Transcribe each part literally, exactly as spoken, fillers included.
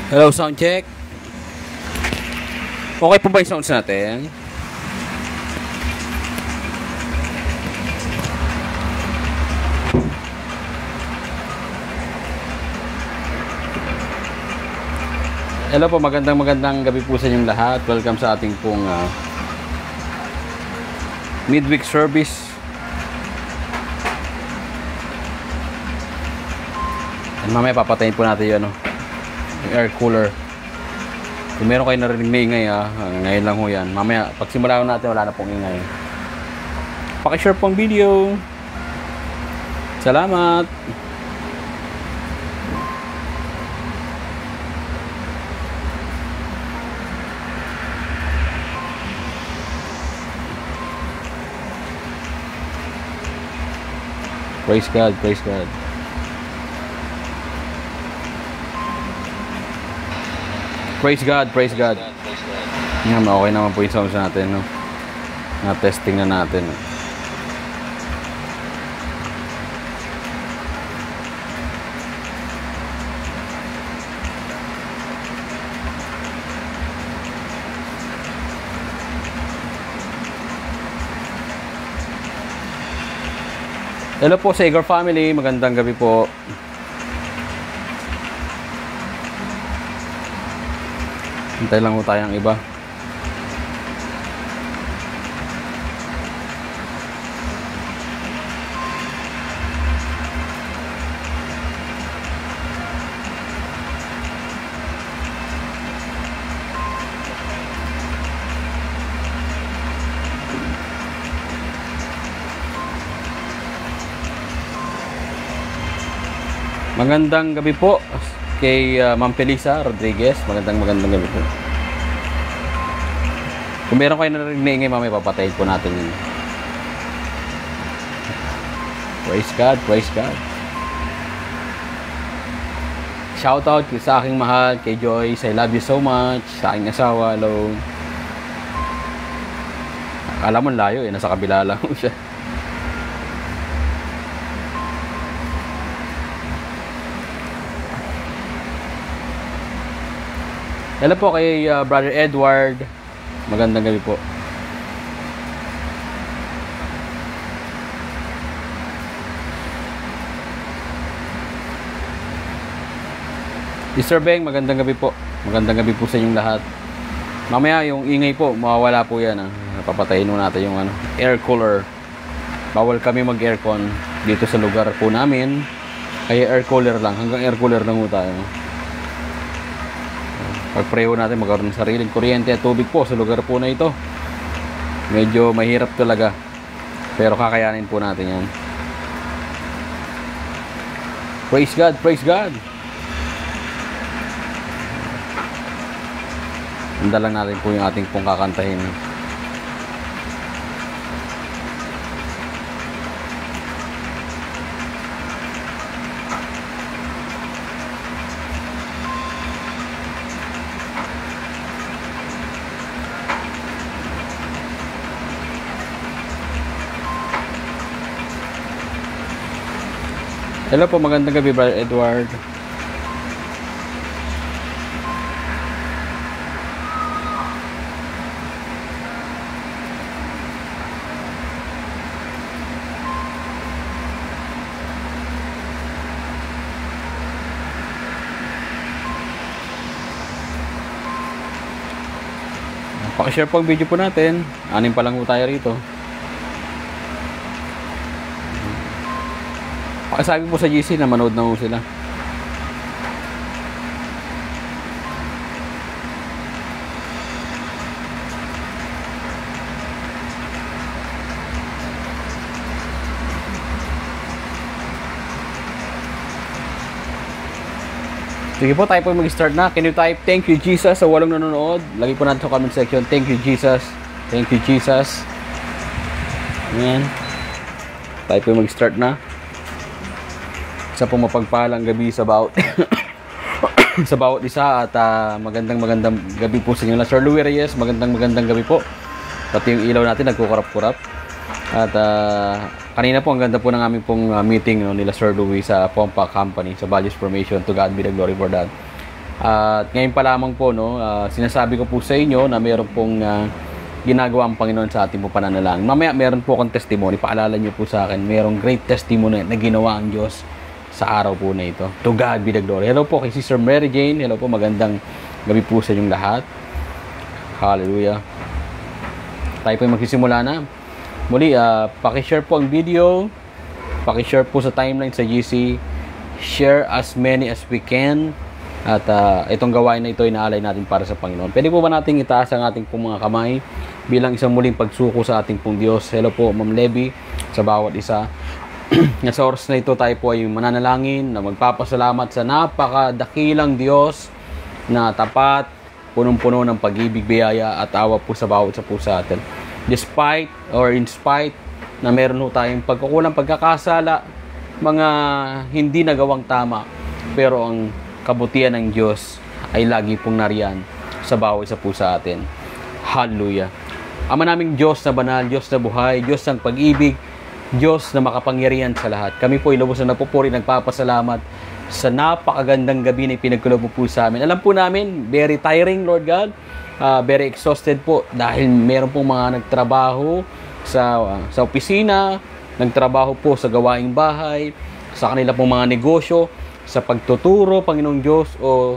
Hello, sound check. Okay po ba yung sounds natin? Hello po, magandang magandang gabi po sa inyong lahat. Welcome sa ating pong uh, midweek service. And mamaya papatayin po natin yun, no? Yung air cooler. Kung meron kayo narinig na ingay, ha, ngayon lang ho yan. Mamaya, pag simula natin, wala na pong ingay. Pakishare po ang video. Salamat. Praise God, praise God. Praise God, praise God. Yan, okay naman po yung sounds natin, no? Na-testing na natin. No? Hello po sa Igor family, magandang gabi po. Hintay lang po tayong iba. Magandang gabi po kay uh, Ma'am Felisa Rodriguez. Magandang magandang gabi po. Kung meron kayo narinig na ingay, mamaya papatayin po natin yun. Praise God, praise God. Shout out sa aking mahal, kay Joyce. I love you so much. Sa aking asawa, hello. Akala mo layo eh, nasa kabila lang siya. Hello po kay uh, Brother Edward. Magandang gabi po. Mister Beng, magandang gabi po. Magandang gabi po sa inyong lahat. Mamaya yung ingay po, mawawala po yan. Ah. Papatayin mo natin yung ano, air cooler. Bawal kami mag-aircon dito sa lugar po namin. Kaya air cooler lang. Hanggang air cooler lang po tayo. Pag-pray natin magkaroon ng sariling kuryente at tubig po sa lugar po na ito. Medyo mahirap talaga, pero kakayanin po natin yan. Praise God, praise God. Handa lang natin po yung ating pong kakantahin. Hello po, magandang gabi, Brother Edward. Pakishare po ang video po natin. Anim pa lang po tayo rito. Sabi po sa G C na manood na po sila. Sige po, tayo po mag-start na. Can you type thank you Jesus sa walong nanonood? Lagi po natin sa comment section. Thank you Jesus. Thank you Jesus. Ayan. Tayo po mag-start na. Isa po mapagpalang gabi sa bawat sa bawat isa at uh, magandang magandang gabi po sa inyo. Sir Louis Reyes, magandang magandang gabi po. Pati yung ilaw natin nagkukurap-kurap. At uh, kanina po ang ganda po ng aming pong uh, meeting no, nila Sir Louis sa Pompa Company sa Values Formation. To God be the glory for that. At ngayon pa lamang po, no, uh, sinasabi ko po sa inyo na meron pong uh, ginagawa ang Panginoon sa ating po pananalangin. Mamaya meron po akong testimony, paalala niyo po sa akin, merong great testimony na ginawa ang Diyos sa araw po na ito. To God be the glory. Hello po kay Sister Mary Jane. Hello po, magandang gabi po sa inyong lahat. Hallelujah. Tayo po yung magsisimula na. Muli, uh, pakishare po ang video. Pakishare po sa timeline sa G C. Share as many as we can. At uh, itong gawain na ito ay naalay natin para sa Panginoon. Pwede po ba natin itaas ang ating pong mga kamay bilang isang muling pagsuko sa ating pong Diyos? Hello po, Ma'am Levy, sa bawat isa. At sa oras na ito, tayo po ay mananalangin na magpapasalamat sa napakadakilang Diyos na tapat, punong-puno ng pag-ibig, biyaya at awa po sa bawat isa po sa atin. Despite or in spite na meron po tayong pagkukulang, pagkakasala, mga hindi nagawang tama, pero ang kabutihan ng Diyos ay lagi pong nariyan sa bawat isa po sa atin. Hallelujah. Ama naming Diyos na banal, Diyos na buhay, Diyos ng pag-ibig, Diyos na makapangyarihan sa lahat. Kami po ay lubos na napupuri, nagpapasalamat sa napakagandang gabi na ipinagkulob po sa amin. Alam po namin, very tiring, Lord God. Uh, very exhausted po dahil meron pong mga nagtrabaho sa, uh, sa opisina, nagtrabaho po sa gawaing bahay, sa kanila pong mga negosyo, sa pagtuturo, Panginoong Diyos, o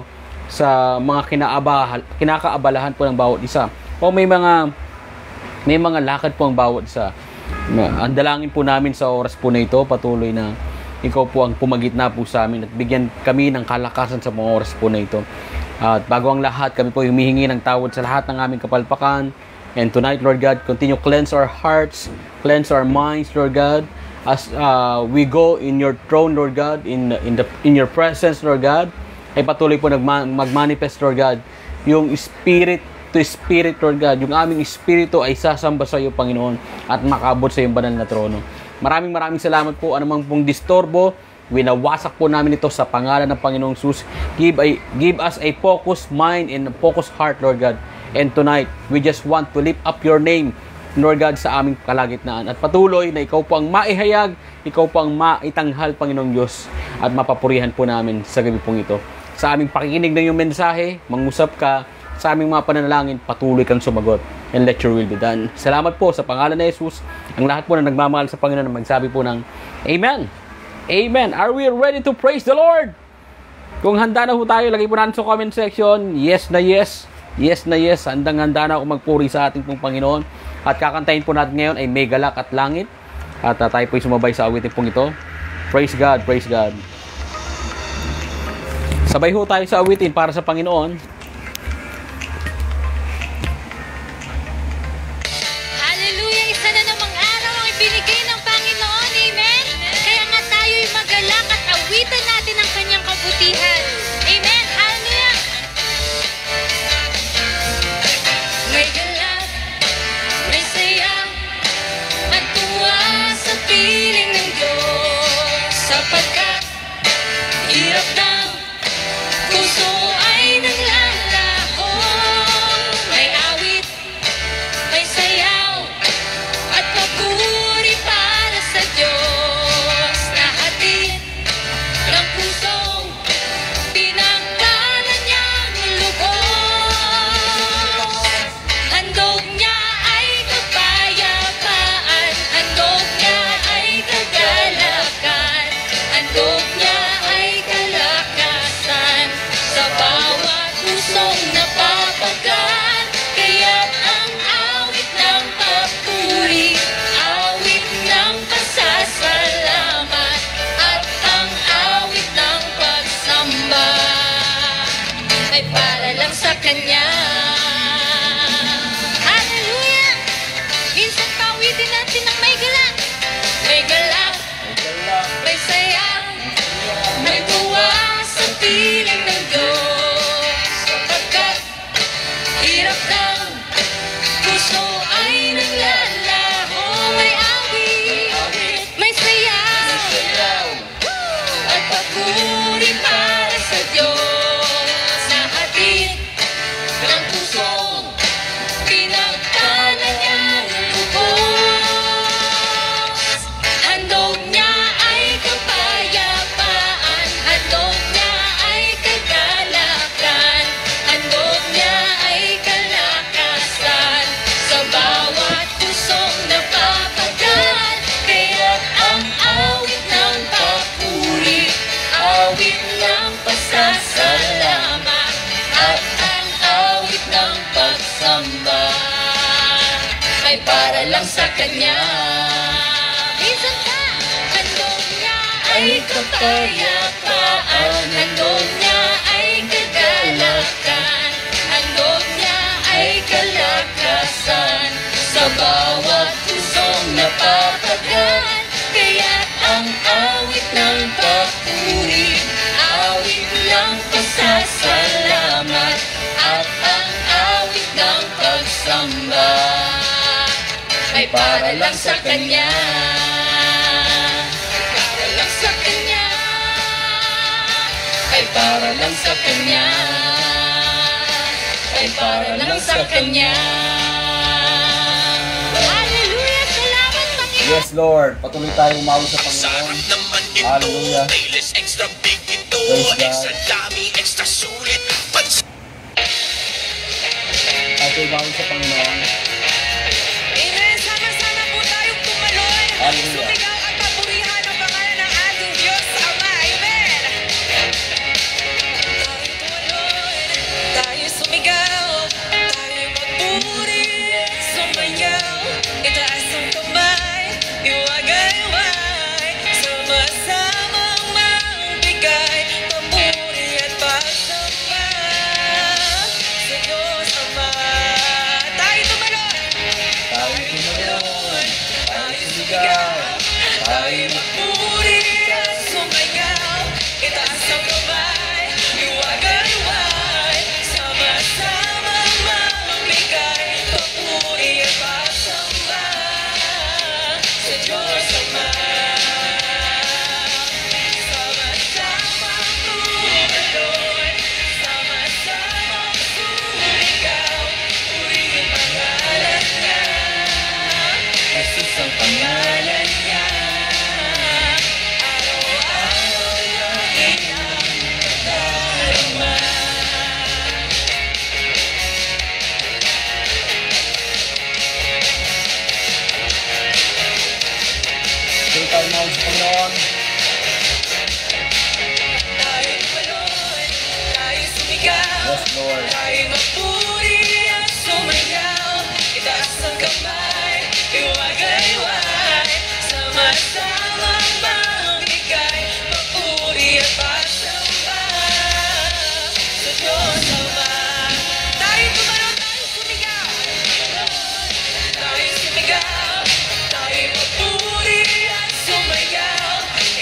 sa mga kinaabahal, kinakaabalahan po ng bawat isa. O may mga may mga lakad po ang bawat isa. Ang dalangin po namin sa oras po na ito, patuloy na ikaw po ang pumagitna po sa amin at bigyan kami ng kalakasan sa mga oras po na ito. At bago ang lahat, kami po humihingi ng tawad sa lahat ng aming kapalpakan. And tonight, Lord God, continue cleanse our hearts, cleanse our minds, Lord God, as uh, we go in your throne, Lord God, in in the in your presence, Lord God, ay patuloy po nagma- magmanifest, Lord God, yung spirit to spirit, Lord God, yung aming espiritu ay sasamba sa iyo, Panginoon, at makabot sa iyong banal na trono. Maraming maraming salamat po. Anumang pong disturbo, winawasak po namin ito sa pangalan ng Panginoong Jesus. Give, a, give us a focused mind and a focused heart, Lord God. And tonight, we just want to lift up your name, Lord God, sa aming kalagitnaan. At patuloy na ikaw po ang maihayag, ikaw po ang maitanghal, Panginoong Diyos, at mapapurihan po namin sa gabi pong ito. Sa aming pakikinig ng iyong mensahe, mangusap ka, sa aming mga pananalangin, patuloy kang sumagot, and let your will be done. Salamat po sa pangalan ni Jesus. Ang lahat po na nagmamahal sa Panginoon, magsabi po ng Amen. Amen. Are we ready to praise the Lord? Kung handa na po tayo, lagay po natin sa comment section, yes na yes, yes na yes, handang-handa na ako magpuri sa ating pong Panginoon. At kakantahin po natin ngayon ay May Galak at Langit. At uh, tayo po ay sumabay sa awitin pong ito. Praise God, praise God. Sabay ho tayo sa awitin para sa Panginoon. Kabutihan. Amen. Hallelujah. May galak, may saya, at tuwa sa piling ng Diyos. Sapagkat hirap ng puso ay naglaan. ay para lang sa Kanya. Minsan ka, handog niya ay kapayapaan, handog niya ay kagalakan, handog niya ay kalakasan, sa bawat pusong napapagaan. Kaya't ang awit ng papuri, awit ng pasasalamat, at ang awit ng pagsamba ay para lang sa Kanya. Para lang sa Kanya, ay para lang sa Kanya, ay para lang sa Kanya. Hallelujah! Salamat, Panginoon! Yes, Lord. Patuloy tayong umawit sa Panginoon. Sarap naman ito, Hallelujah. Baileys extra big ito, Praise God. extra dami, extra sulit. Pans Tayo umawit sa Panginoon. Amen! Sama-sama po tayong tumalon. Hallelujah. Sumigaw at papurihan ang pangalan ng ating Diyos Ama. Amen! Tayo tumalon, tayo sumigaw, tayo magpuri, sumayaw, itaas ang kamay, iwagay-way, sama-samang magbigay, papuri at pagsamba sa Diyos Ama. Tayo tumalon, Tayo tumalon. Tayo sumigaw. tayo magpuri at sumayaw, itaas ang kamay, iwagay-way, sama-samang magbigay, papuri at pagsamba sa Diyos Ama. Sama-samang tumalon, sama-samang sumigaw, purihin ang pangalan niya, Jesus ang pangalan niya. Araw-araw laging ang nadarama. Tayo tayo umawit sa Panginoon. Tayo tumalon, tayo sumigaw, Yes, Lord. tayo magpuri at sumayaw, itaas ang kamay, iwagay-way, sama-samang magbigay, papuri at pagsamba sa Diyos Ama. Tayo tumalon, tayo sumigaw, tayo sumigaw, tayo magpuri at sumayaw,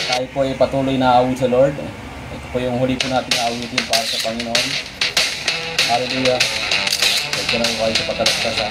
Tayo po ay patuloy na awit sa Lord. Ito po yung huli po natin na awitin para sa Panginoon. Hallelujah. Huwag ka na po kayo sa patalastas.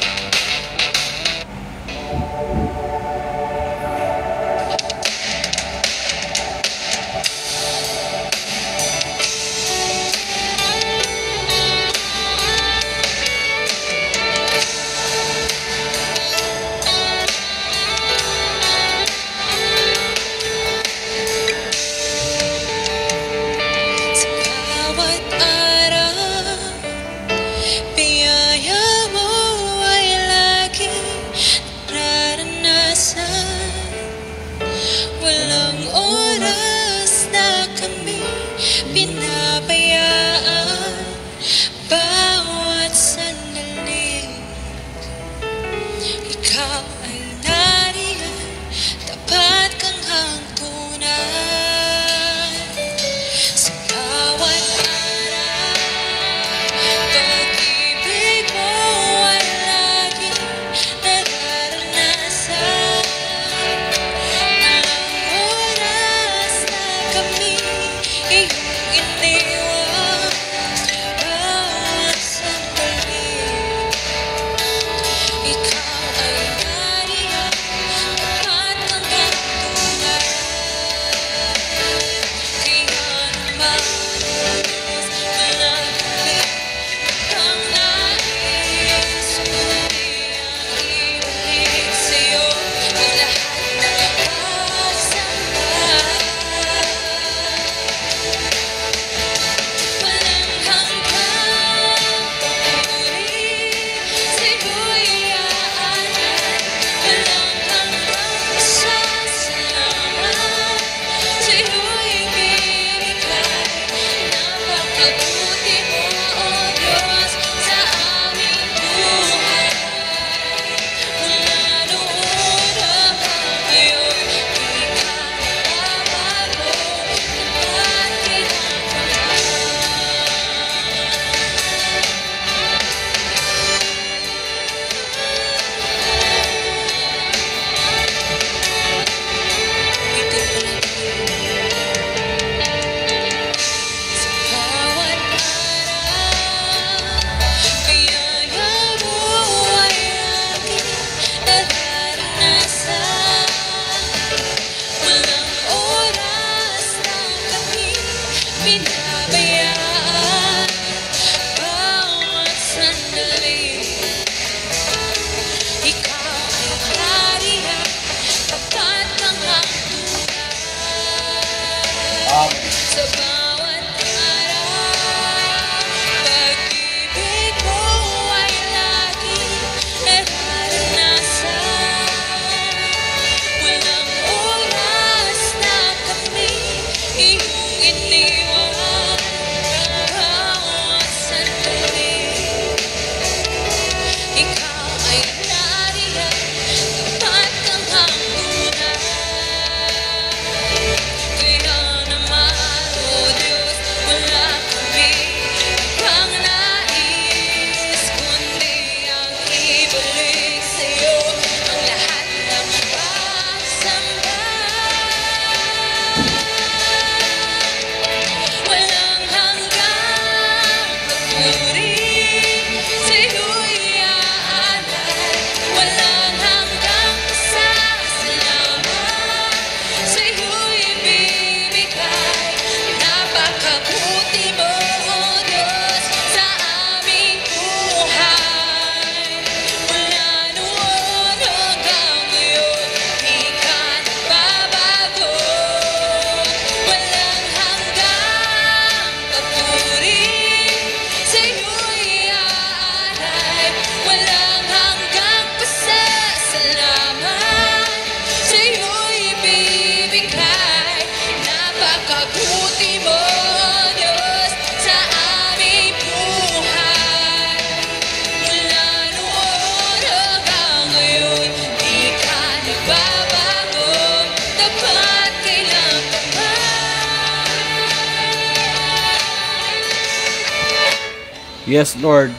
Yes, Lord.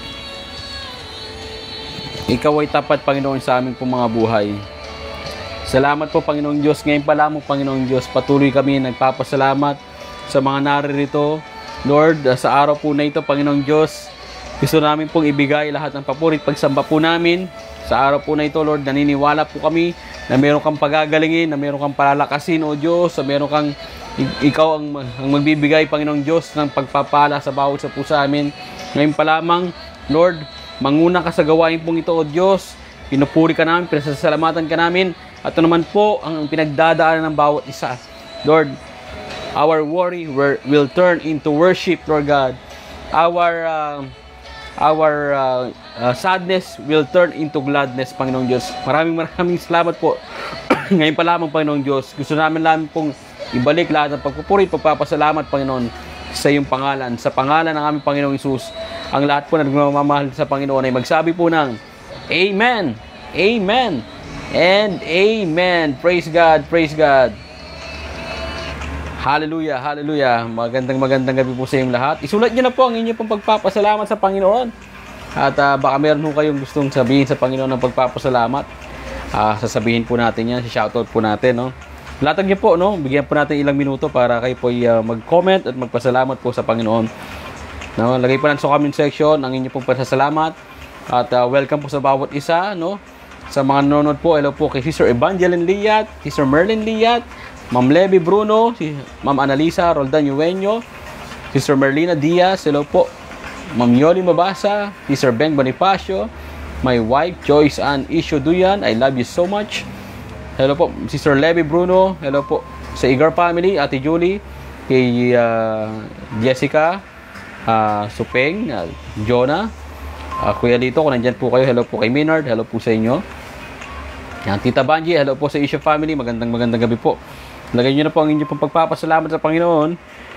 Ikaw ay tapat, Panginoon, sa aming pong mga buhay. Salamat po, Panginoong Diyos. Ngayon pa lamang, Panginoong Diyos, patuloy kami nagpapasalamat sa mga naririto. Lord, sa araw po na ito, Panginoong Diyos, gusto namin pong ibigay lahat ng papurit pagsamba po namin. Sa araw po na ito, Lord, naniniwala po kami na meron kang pagagalingin, na meron kang palalakasin, O Diyos, na meron kang ikaw ang, ang magbibigay, Panginoong Diyos, ng pagpapala sa bawat sa po sa amin. Ngayon pa lamang, Lord, manguna ka sa gawain pong ito, O Diyos. Pinupuri ka namin, pinasasalamatan ka namin. At ito naman po ang pinagdadaanan ng bawat isa. Lord, our worry will turn into worship, Lord God. Our uh, our uh, uh, sadness will turn into gladness, Panginoong Diyos. Maraming maraming salamat po. Ngayon pa lamang, Panginoong Diyos, gusto namin namin pong ibalik lahat ng pagpupuri, pagpapasalamat, Panginoon, sa iyong pangalan. Sa pangalan ng aming Panginoong Hesus, ang lahat po na nagmamahal sa Panginoon ay magsabi po ng Amen, Amen, and Amen. Praise God, praise God. Hallelujah, hallelujah. Magandang magandang gabi po sa inyong lahat. Isulat niyo na po ang inyong pong pagpapasalamat sa Panginoon. At uh, baka meron po kayong gustong sabihin sa Panginoon ng pagpapasalamat. Uh, sasabihin po natin yan, shoutout po natin, no? Latag niyo po, no? Bigyan po natin ilang minuto para kayo po uh, mag-comment at magpasalamat po sa Panginoon. No? Lagay po natin sa comment section ang inyong pong pasasalamat. At uh, welcome po sa bawat isa, no? Sa mga nanonood po, hello po kay Sister Evangeline Liat, Sister Merlin Liat, Ma'am Levi Bruno, si Ma'am Analisa Roldan Yueño, Sister Merlina Diaz, hello po, Ma'am Yoli Mabasa, Sister Ben Bonifacio, my wife Joyce Ann Isyo Duyan, I love you so much. Hello po, Sister Levi Bruno, hello po sa Igar family, Ate Julie, kay uh, Jessica, uh, Supeng, uh, Jonah, uh, Kuya Lito, kung nandyan po kayo, hello po kay Minard, hello po sa inyo. Yan, Tita Banji, hello po sa Isyo family, magandang magandang gabi po. Lagay nyo na po ang inyong pagpapasalamat sa Panginoon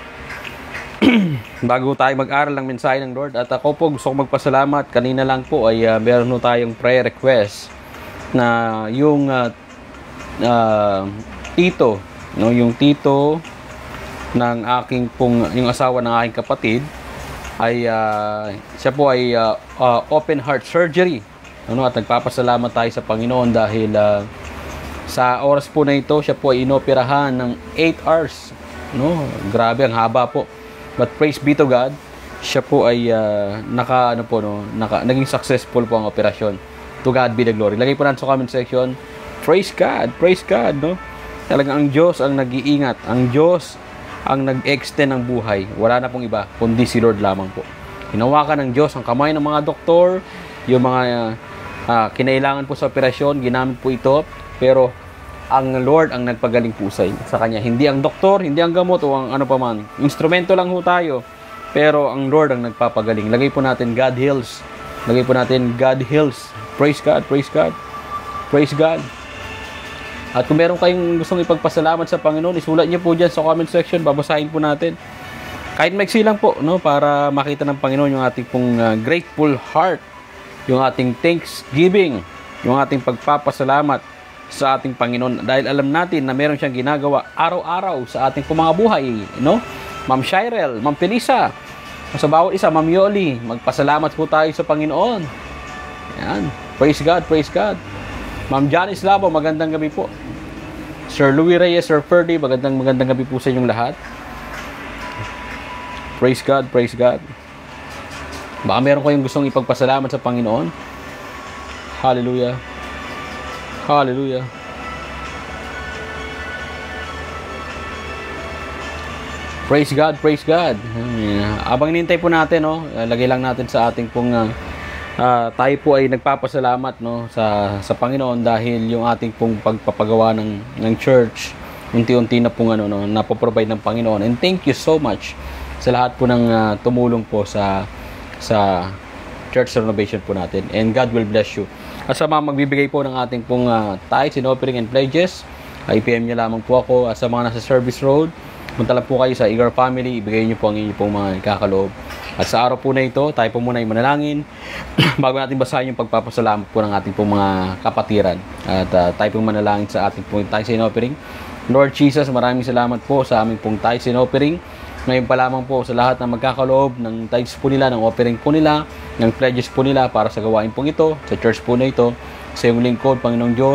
bago tayo mag-aral ng mensahe ng Lord. At ako po gusto ko magpasalamat. Kanina lang po ay uh, meron po tayong prayer request na yung uh, uh, tito, no, yung tito ng aking pong, yung asawa ng aking kapatid ay uh, siya po ay uh, uh, open heart surgery, ano, at nagpapasalamat tayo sa Panginoon dahil uh, sa oras po na ito, siya po ay inoperahan ng eight hours. No? Grabe, ang haba po. But praise be to God, siya po ay uh, naka, ano po, no? naka, naging successful po ang operasyon. To God be the glory. Lagay po natin sa comment section, praise God, praise God. No? Talagang ang Diyos ang nag-iingat. Ang Diyos ang nag-extend ng buhay. Wala na pong iba, kundi si Lord lamang po. Hinawakan ng Diyos ang kamay ng mga doktor, yung mga uh, uh, kinailangan po sa operasyon, ginamit po ito. Pero ang Lord ang nagpagaling po sa, sa kanya. Hindi ang doktor, hindi ang gamot o ang ano pa man. Instrumento lang ho tayo. Pero ang Lord ang nagpapagaling. Lagay po natin God heals. Lagay po natin God heals. Praise God, praise God. Praise God. At kung meron kayong gustong ipagpasalamat sa Panginoon, isulat niyo po dyan sa comment section. Babasahin po natin. Kahit maiksi lang po, no, para makita ng Panginoon yung ating pong uh, grateful heart. Yung ating thanksgiving. Yung ating pagpapasalamat sa ating Panginoon, dahil alam natin na meron siyang ginagawa araw-araw sa ating mga buhay, no? Ma'am Shirel, Ma'am Felisa, sa bawat isa, Ma'am Yoli, magpasalamat po tayo sa Panginoon. Yan, praise God, praise God. Ma'am Janice Labo, magandang gabi po. Sir Louis Reyes, Sir Ferdy, magandang magandang gabi po sa inyong lahat. Praise God, praise God. Baka meron kayong gustong ipagpasalamat sa Panginoon. Hallelujah. Hallelujah. Praise God, praise God. Abang nintay po natin, no, lagay lang natin sa ating pong uh, uh, tayo po ay nagpapasalamat, no, sa sa Panginoon dahil yung ating pong pagpapagawa ng ng church unti-unti na pong ano, no, napoprovide ng Panginoon. And thank you so much sa lahat po ng uh, tumulong po sa sa church renovation po natin. And God will bless you. At sa mga magbibigay po ng ating pong uh, tithes and offering and pledges, I P M nyo lamang po ako. At sa mga nasa service road, punta lang po kayo sa Igar family, ibigay nyo po ang inyong pong mga ikakaloob. At sa araw po na ito, tayo po muna ay manalangin bago natin basahin yung pagpapasalamat po ng ating pong mga kapatiran. At uh, tayo po manalangin sa ating pong tithes and offering. Lord Jesus, maraming salamat po sa aming pong tithes and offering. Ngayon pa lamang po sa lahat na magkakaloob ng tithes po nila, ng offering po nila, ng pledges po nila para sa gawain pong ito, sa church po na ito, sa iyong lingkod, Panginoong Diyos.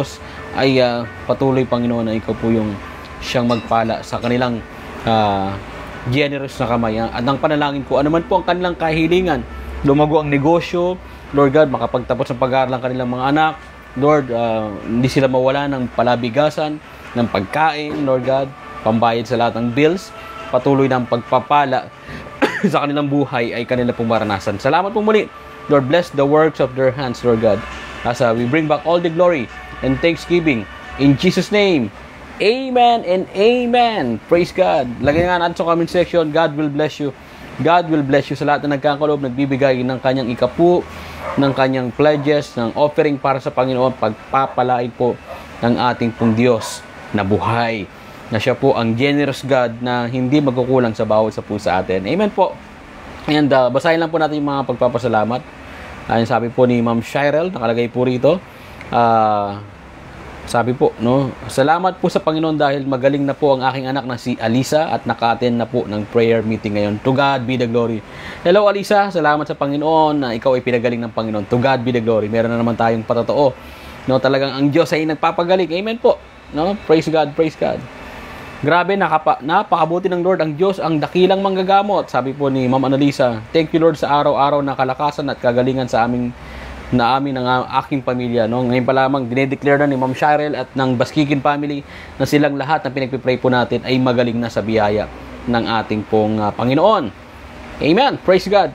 ay uh, patuloy, Panginoon, na ikaw po yung siyang magpala sa kanilang uh, generous na kamay. Ha? At ang panalangin ko, anuman po ang kanilang kahilingan, lumago ang negosyo, Lord God, makapagtapos ng pag-aaral ng kanilang mga anak, Lord, uh, hindi sila mawala ng palabigasan, ng pagkain, Lord God, pambayad sa lahat ng bills, patuloy ng pagpapala sa kanilang buhay ay kanila pong maranasan. Salamat po muli. Lord, bless the works of their hands, Lord God. As uh, we bring back all the glory and thanksgiving in Jesus' name. Amen and amen. Praise God. Lagay nga natin sa comment section. God will bless you. God will bless you sa lahat na nagkakalob, nagbibigay ng kanyang ikapu, ng kanyang pledges, ng offering para sa Panginoon. Pagpapalain po ng ating pong Diyos na buhay, na siya po ang generous God na hindi magkukulang sa bawat sa po sa atin. Amen po. And uh, basahin lang po natin yung mga pagpapasalamat. Ayun, sabi po ni Ma'am Shirel, nakalagay po rito. Uh, sabi po, no, salamat po sa Panginoon dahil magaling na po ang aking anak na si Alisa at naka-attend na po ng prayer meeting ngayon. To God be the glory. Hello Alisa, salamat sa Panginoon na ikaw ay pinagaling ng Panginoon. To God be the glory. Meron na naman tayong patotoo. No, talagang ang Diyos ay nagpapagaling. Amen po. No, praise God, praise God. Grabe, nakapa, napakabuti ng Lord ang Diyos, ang dakilang manggagamot. Sabi po ni Ma'am Annalisa, thank you Lord sa araw-araw na kalakasan at kagalingan sa aming na amin ng aking pamilya. No? Ngayon pa lamang, dinedeclare na ni Ma'am Shirel at ng Baskikin family na silang lahat na pinagpipray po natin ay magaling na sa biyaya ng ating pong uh, Panginoon. Amen. Praise God.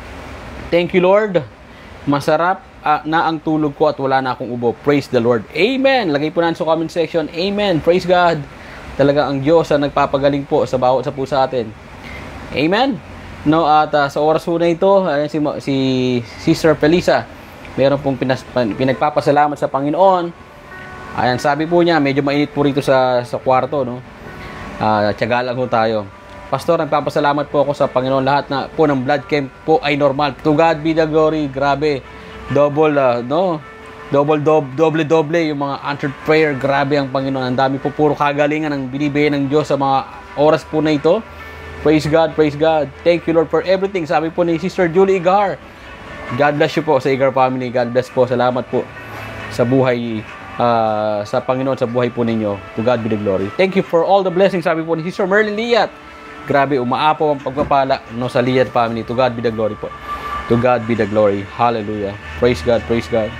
Thank you Lord. Masarap uh, na ang tulog ko at wala na akong ubo. Praise the Lord. Amen. Lagay po natin sa comment section. Amen. Praise God. Talaga ang Diyos ang nagpapagaling po sa bawat sa po sa atin. Amen. No, at uh, sa oras po na ito, uh, si, si Sister Felisa, meron pong pinas, pinagpapasalamat sa Panginoon. Ayan, sabi po niya, medyo mainit po rito sa, sa kwarto, no? Uh, tiyaga lang po tayo. Pastor, nagpapasalamat po ako sa Panginoon. Lahat na po ng blood camp po ay normal. To God be the glory. Grabe. Double, uh, no? Double, double, doble, doble yung mga answered prayer. Grabe ang Panginoon. Ang dami po puro kagalingan ang binibigay ng Diyos sa mga oras po na ito. Praise God, praise God. Thank you Lord for everything. Sabi po ni Sister Julie Igar. God bless you po sa Igar family. God bless po. Salamat po sa buhay, uh, sa Panginoon, sa buhay po ninyo. To God be the glory. Thank you for all the blessings. Sabi po ni Sister Merlin Liat. Grabe, umaapaw ang pagpapala no, sa Liat family. To God be the glory po. To God be the glory. Hallelujah. Praise God, praise God.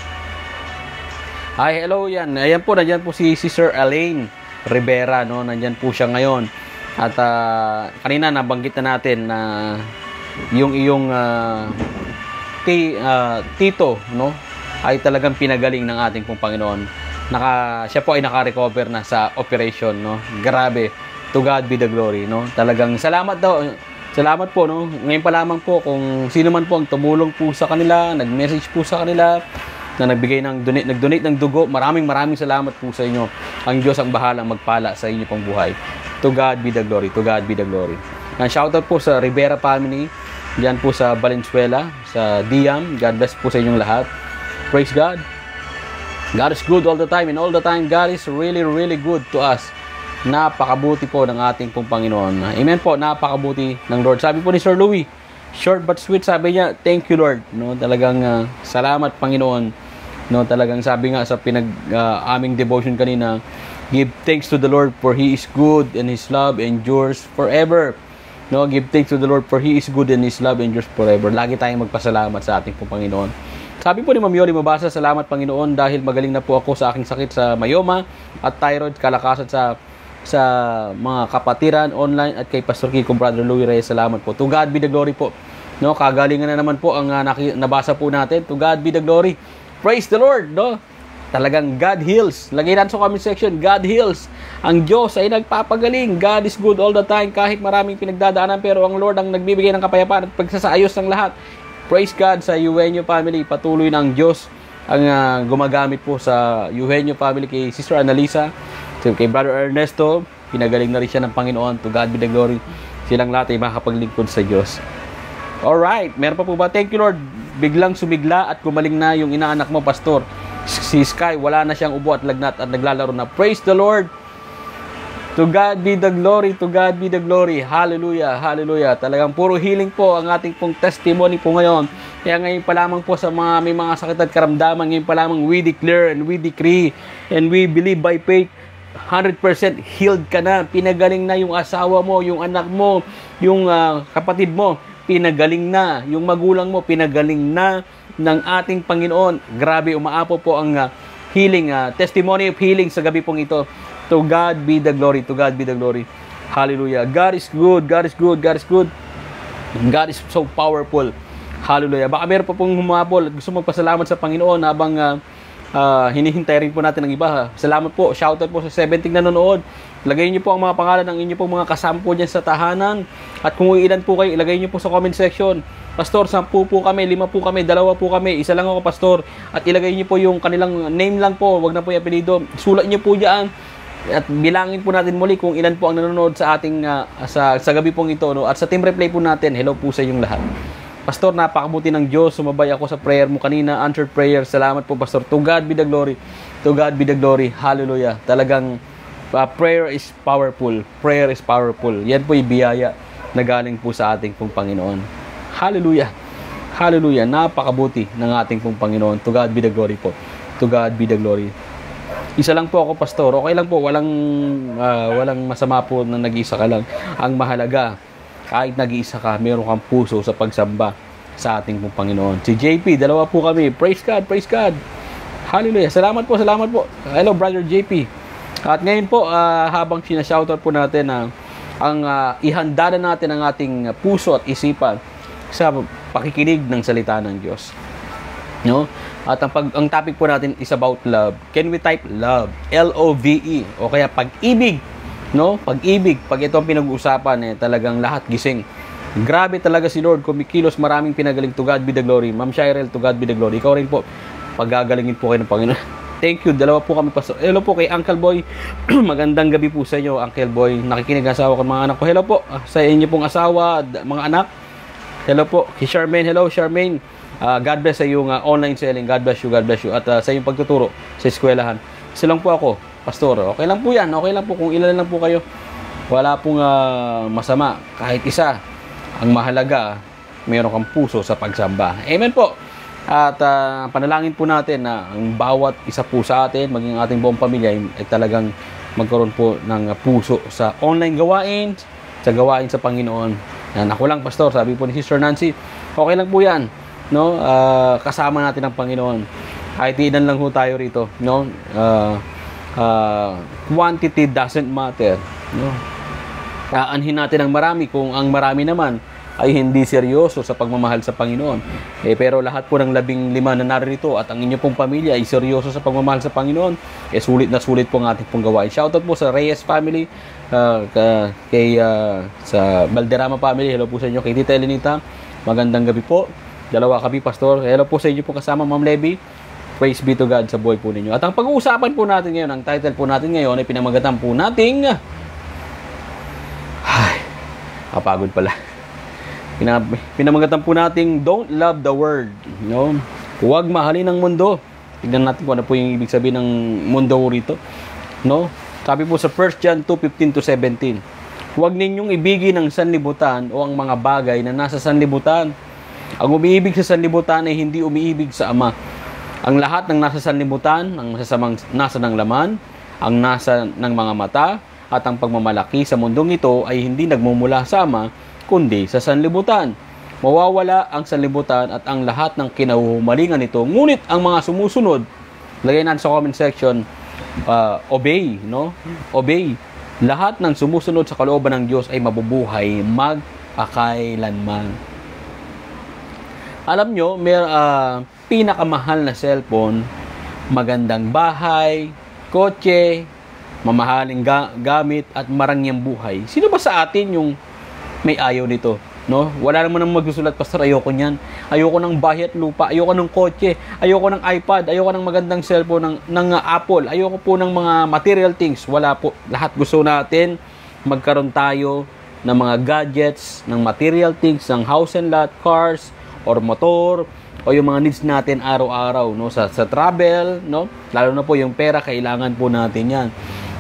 Hi, hello yan. Ayan po, nandiyan po si Sister Elaine Rivera, no? Nandiyan po siya ngayon. At uh, kanina nabanggit na natin na yung iyong uh, ti, uh, tito, no? Ay talagang pinagaling ng ating pong Panginoon. Naka, siya po ay naka-recover na sa operation, no? Grabe. To God be the glory, no? Talagang salamat daw. Salamat po, no? Ngayon pa lamang po kung sino man po ang tumulong po sa kanila, nag-message po sa kanila, na nagbigay ng donate, nag-donate ng dugo. Maraming maraming salamat po sa inyo. Ang Diyos ang bahalang magpala sa inyo pong buhay. To God be the glory. To God be the glory. And shoutout po sa Rivera family. Diyan po sa Valenzuela, sa Diam. God bless po sa inyong lahat. Praise God. God is good all the time. And all the time, God is really, really good to us. Napakabuti po ng ating pong Panginoon. Amen po. Napakabuti ng Lord. Sabi po ni Sir Louis, short but sweet, sabi niya, thank you Lord. No, talagang uh, salamat Panginoon. No, talagang sabi nga sa pinag uh, aming devotion kanina, give thanks to the Lord for He is good and His love endures forever. No, give thanks to the Lord for He is good and His love endures forever. Lagi tayong magpasalamat sa ating pong Panginoon. Sabi po ni Ma'am Yoli Mabasa, salamat Panginoon dahil magaling na po ako sa aking sakit sa myoma at thyroid, kalakasan sa sa mga kapatiran online at kay Pastor Kiko, Brother Louis Reyes, salamat po. To God be the glory po. No, kagalingan na naman po ang uh, nabasa po natin. To God be the glory. Praise the Lord, no? Talagang God heals. Lagay natin sa comment section, God heals. Ang Diyos ay nagpapagaling. God is good all the time kahit maraming pinagdadaanan, pero ang Lord ang nagbibigay ng kapayapaan at pagsasaayos ng lahat. Praise God sa Eugenio family. Patuloy ng Diyos ang uh, gumagamit po sa Eugenio family kay Sister Annalisa, kay Brother Ernesto. Pinagaling na rin siya ng Panginoon. To God be the glory. Silang lahat ay makapaglingkod sa Diyos. Alright, meron pa po ba? Thank you Lord. Biglang sumigla at gumaling na yung inaanak mo, Pastor. Si Sky, wala na siyang ubo at lagnat at naglalaro na. Praise the Lord. To God be the glory, to God be the glory. Hallelujah, hallelujah. Talagang puro healing po ang ating pong testimony po ngayon. Kaya ngayon pa lamang po sa mga may mga sakit at karamdaman, ngayon pa lamang we declare and we decree and we believe by faith, one hundred percent healed ka na. Pinagaling na yung asawa mo, yung anak mo, yung uh, kapatid mo. Pinagaling na. Yung magulang mo, pinagaling na ng ating Panginoon. Grabe, umaapo po ang uh, healing, uh, testimony of healing sa gabi pong ito. To God be the glory. To God be the glory. Hallelujah. God is good. God is good. God is good. God is so powerful. Hallelujah. Baka meron pa pong humabol at gusto magpasalamat sa Panginoon habang uh, uh, hinihintay rin po natin ng iba. Ha? Salamat po. Shoutout po sa seventeen nanonood. Lagay niyo po ang mga pangalan ng inyo pong mga kasama po dyan sa tahanan. At kung ilan po kayo, ilagay niyo po sa comment section. Pastor, sampu po kami, lima po kami, dalawa po kami, isa lang ako, Pastor. At ilagay niyo po yung kanilang name lang po. Wag na po yung apelido. Sulat niyo po dyan. At bilangin po natin muli kung ilan po ang nanonood sa ating uh, sa, sa gabi pong ito, no? At sa team replay po natin, hello po sa inyong lahat. Pastor, napakabuti ng Diyos. Sumabay ako sa prayer mo kanina, answered prayer. Salamat po, Pastor. To God be the glory. To God be the glory. Hallelujah. Talagang uh, prayer is powerful. Prayer is powerful. Yan po yung biyaya na galing po sa ating pong Panginoon. Hallelujah. Hallelujah. Napakabuti ng ating pong Panginoon. To God be the glory po. To God be the glory. Isa lang po ako, Pastor. Okay lang po. Walang, uh, walang masama po na nag-iisa ka lang. Ang mahalaga, kahit nag-iisa ka, meron kang puso sa pagsamba sa ating pong Panginoon. Si J P, dalawa po kami. Praise God, praise God. Hallelujah. Salamat po, salamat po. Hello, Brother J P. At ngayon po, uh, habang sinashoutout po natin na uh, ang uh, ihanda na natin ang ating puso at isipan sa pakikinig ng salita ng Diyos. No? At ang, pag, ang topic po natin is about love. Can we type love? L O V E. O kaya pag-ibig. No? Pag-ibig. Pag ito ang pinag-uusapan, eh, talagang lahat gising. Grabe talaga si Lord. Kumikilos, maraming pinagaling. To God be the glory. Ma'am Shirel, to God be the glory. Ikaw rin po. Paggagalingin po kayo ng Panginoon. Thank you. Dalawa po kami, Pastor. Hello po kay Uncle Boy. Magandang gabi po sa inyo, Uncle Boy. Nakikinig ang asawa ko ng mga anak ko. Hello po sa inyo pong asawa, mga anak. Hello po. Kay Charmaine. Hello, Charmaine. Uh, God bless sa iyong uh, online selling. God bless you, God bless you. At uh, sa iyong pagtuturo sa eskwelahan. Silang po ako, Pastor. Okay lang po yan. Okay lang po kung ilan lang po kayo. Wala pong uh, masama. Kahit isa. Ang mahalaga, mayroon kang puso sa pagsamba. Amen po. At uh, panalangin po natin na ang bawat isa po sa atin, maging ating buong pamilya, ay talagang magkaroon po ng puso sa online gawain, sa gawain sa Panginoon. Yan, ako lang, Pastor. Sabi po ni Sister Nancy, okay lang po yan. No, uh, kasama natin ang Panginoon. Kahit ilan lang ho tayo rito, no? Uh, uh, quantity doesn't matter, no? Aanhin natin ang marami kung ang marami naman ay hindi seryoso sa pagmamahal sa Panginoon. Eh, pero lahat po ng labing lima na narito at ang inyo pong pamilya ay seryoso sa pagmamahal sa Panginoon, eh sulit na sulit po ang ating pong gawain. Shoutout po sa Reyes family, uh, kay uh, sa Valderrama family. Hello po sa inyo. Kay Tita Elenita, magandang gabi po. Dalawa kami, Pastor. Hello po sa inyo po kasama, Ma'am Levy. Praise be to God sa buhay po ninyo. At ang pag-uusapan po natin ngayon, ang title po natin ngayon ay pinamagatan po nating ay, kapagod pala. Pinam pinamagatan po nating Don't Love the World. No? Huwag mahalin ang mundo. Tignan natin kung ano po yung ibig sabihin ng mundo rito. No? Sabi po sa First John two fifteen to seventeen. Huwag ninyong ibigin ang sanlibutan o ang mga bagay na nasa sanlibutan. Ang umiibig sa sanlibutan ay hindi umiibig sa Ama. Ang lahat ng nasa sanlibutan, ang masasamang nasa ng laman, ang nasa ng mga mata, at ang pagmamalaki sa mundong ito ay hindi nagmumula sa Ama, kundi sa sanlibutan. Mawawala ang sanlibutan at ang lahat ng kinahuhumalingan nito. Ngunit ang mga sumusunod, lagay natin sa comment section, uh, obey, no? Obey. Lahat ng sumusunod sa kalooban ng Diyos ay mabubuhay magpakailanman. Alam nyo, may uh, pinakamahal na cellphone, magandang bahay, kotse, mamahaling ga gamit, at marangyang buhay. Sino ba sa atin yung may ayaw nito? No? Wala naman nang magsusulat, Pastor, ayoko niyan. Ayoko ng bahay at lupa, ayoko ng kotse, ayoko ng iPad, ayoko ng magandang cellphone ng, ng uh, Apple, ayoko po ng mga material things. Wala po. Lahat gusto natin magkaroon tayo ng mga gadgets, ng material things, ng house and lot, cars, or motor, o yung mga needs natin araw-araw, no, sa sa travel, no, lalo na po yung pera, kailangan po natin yan.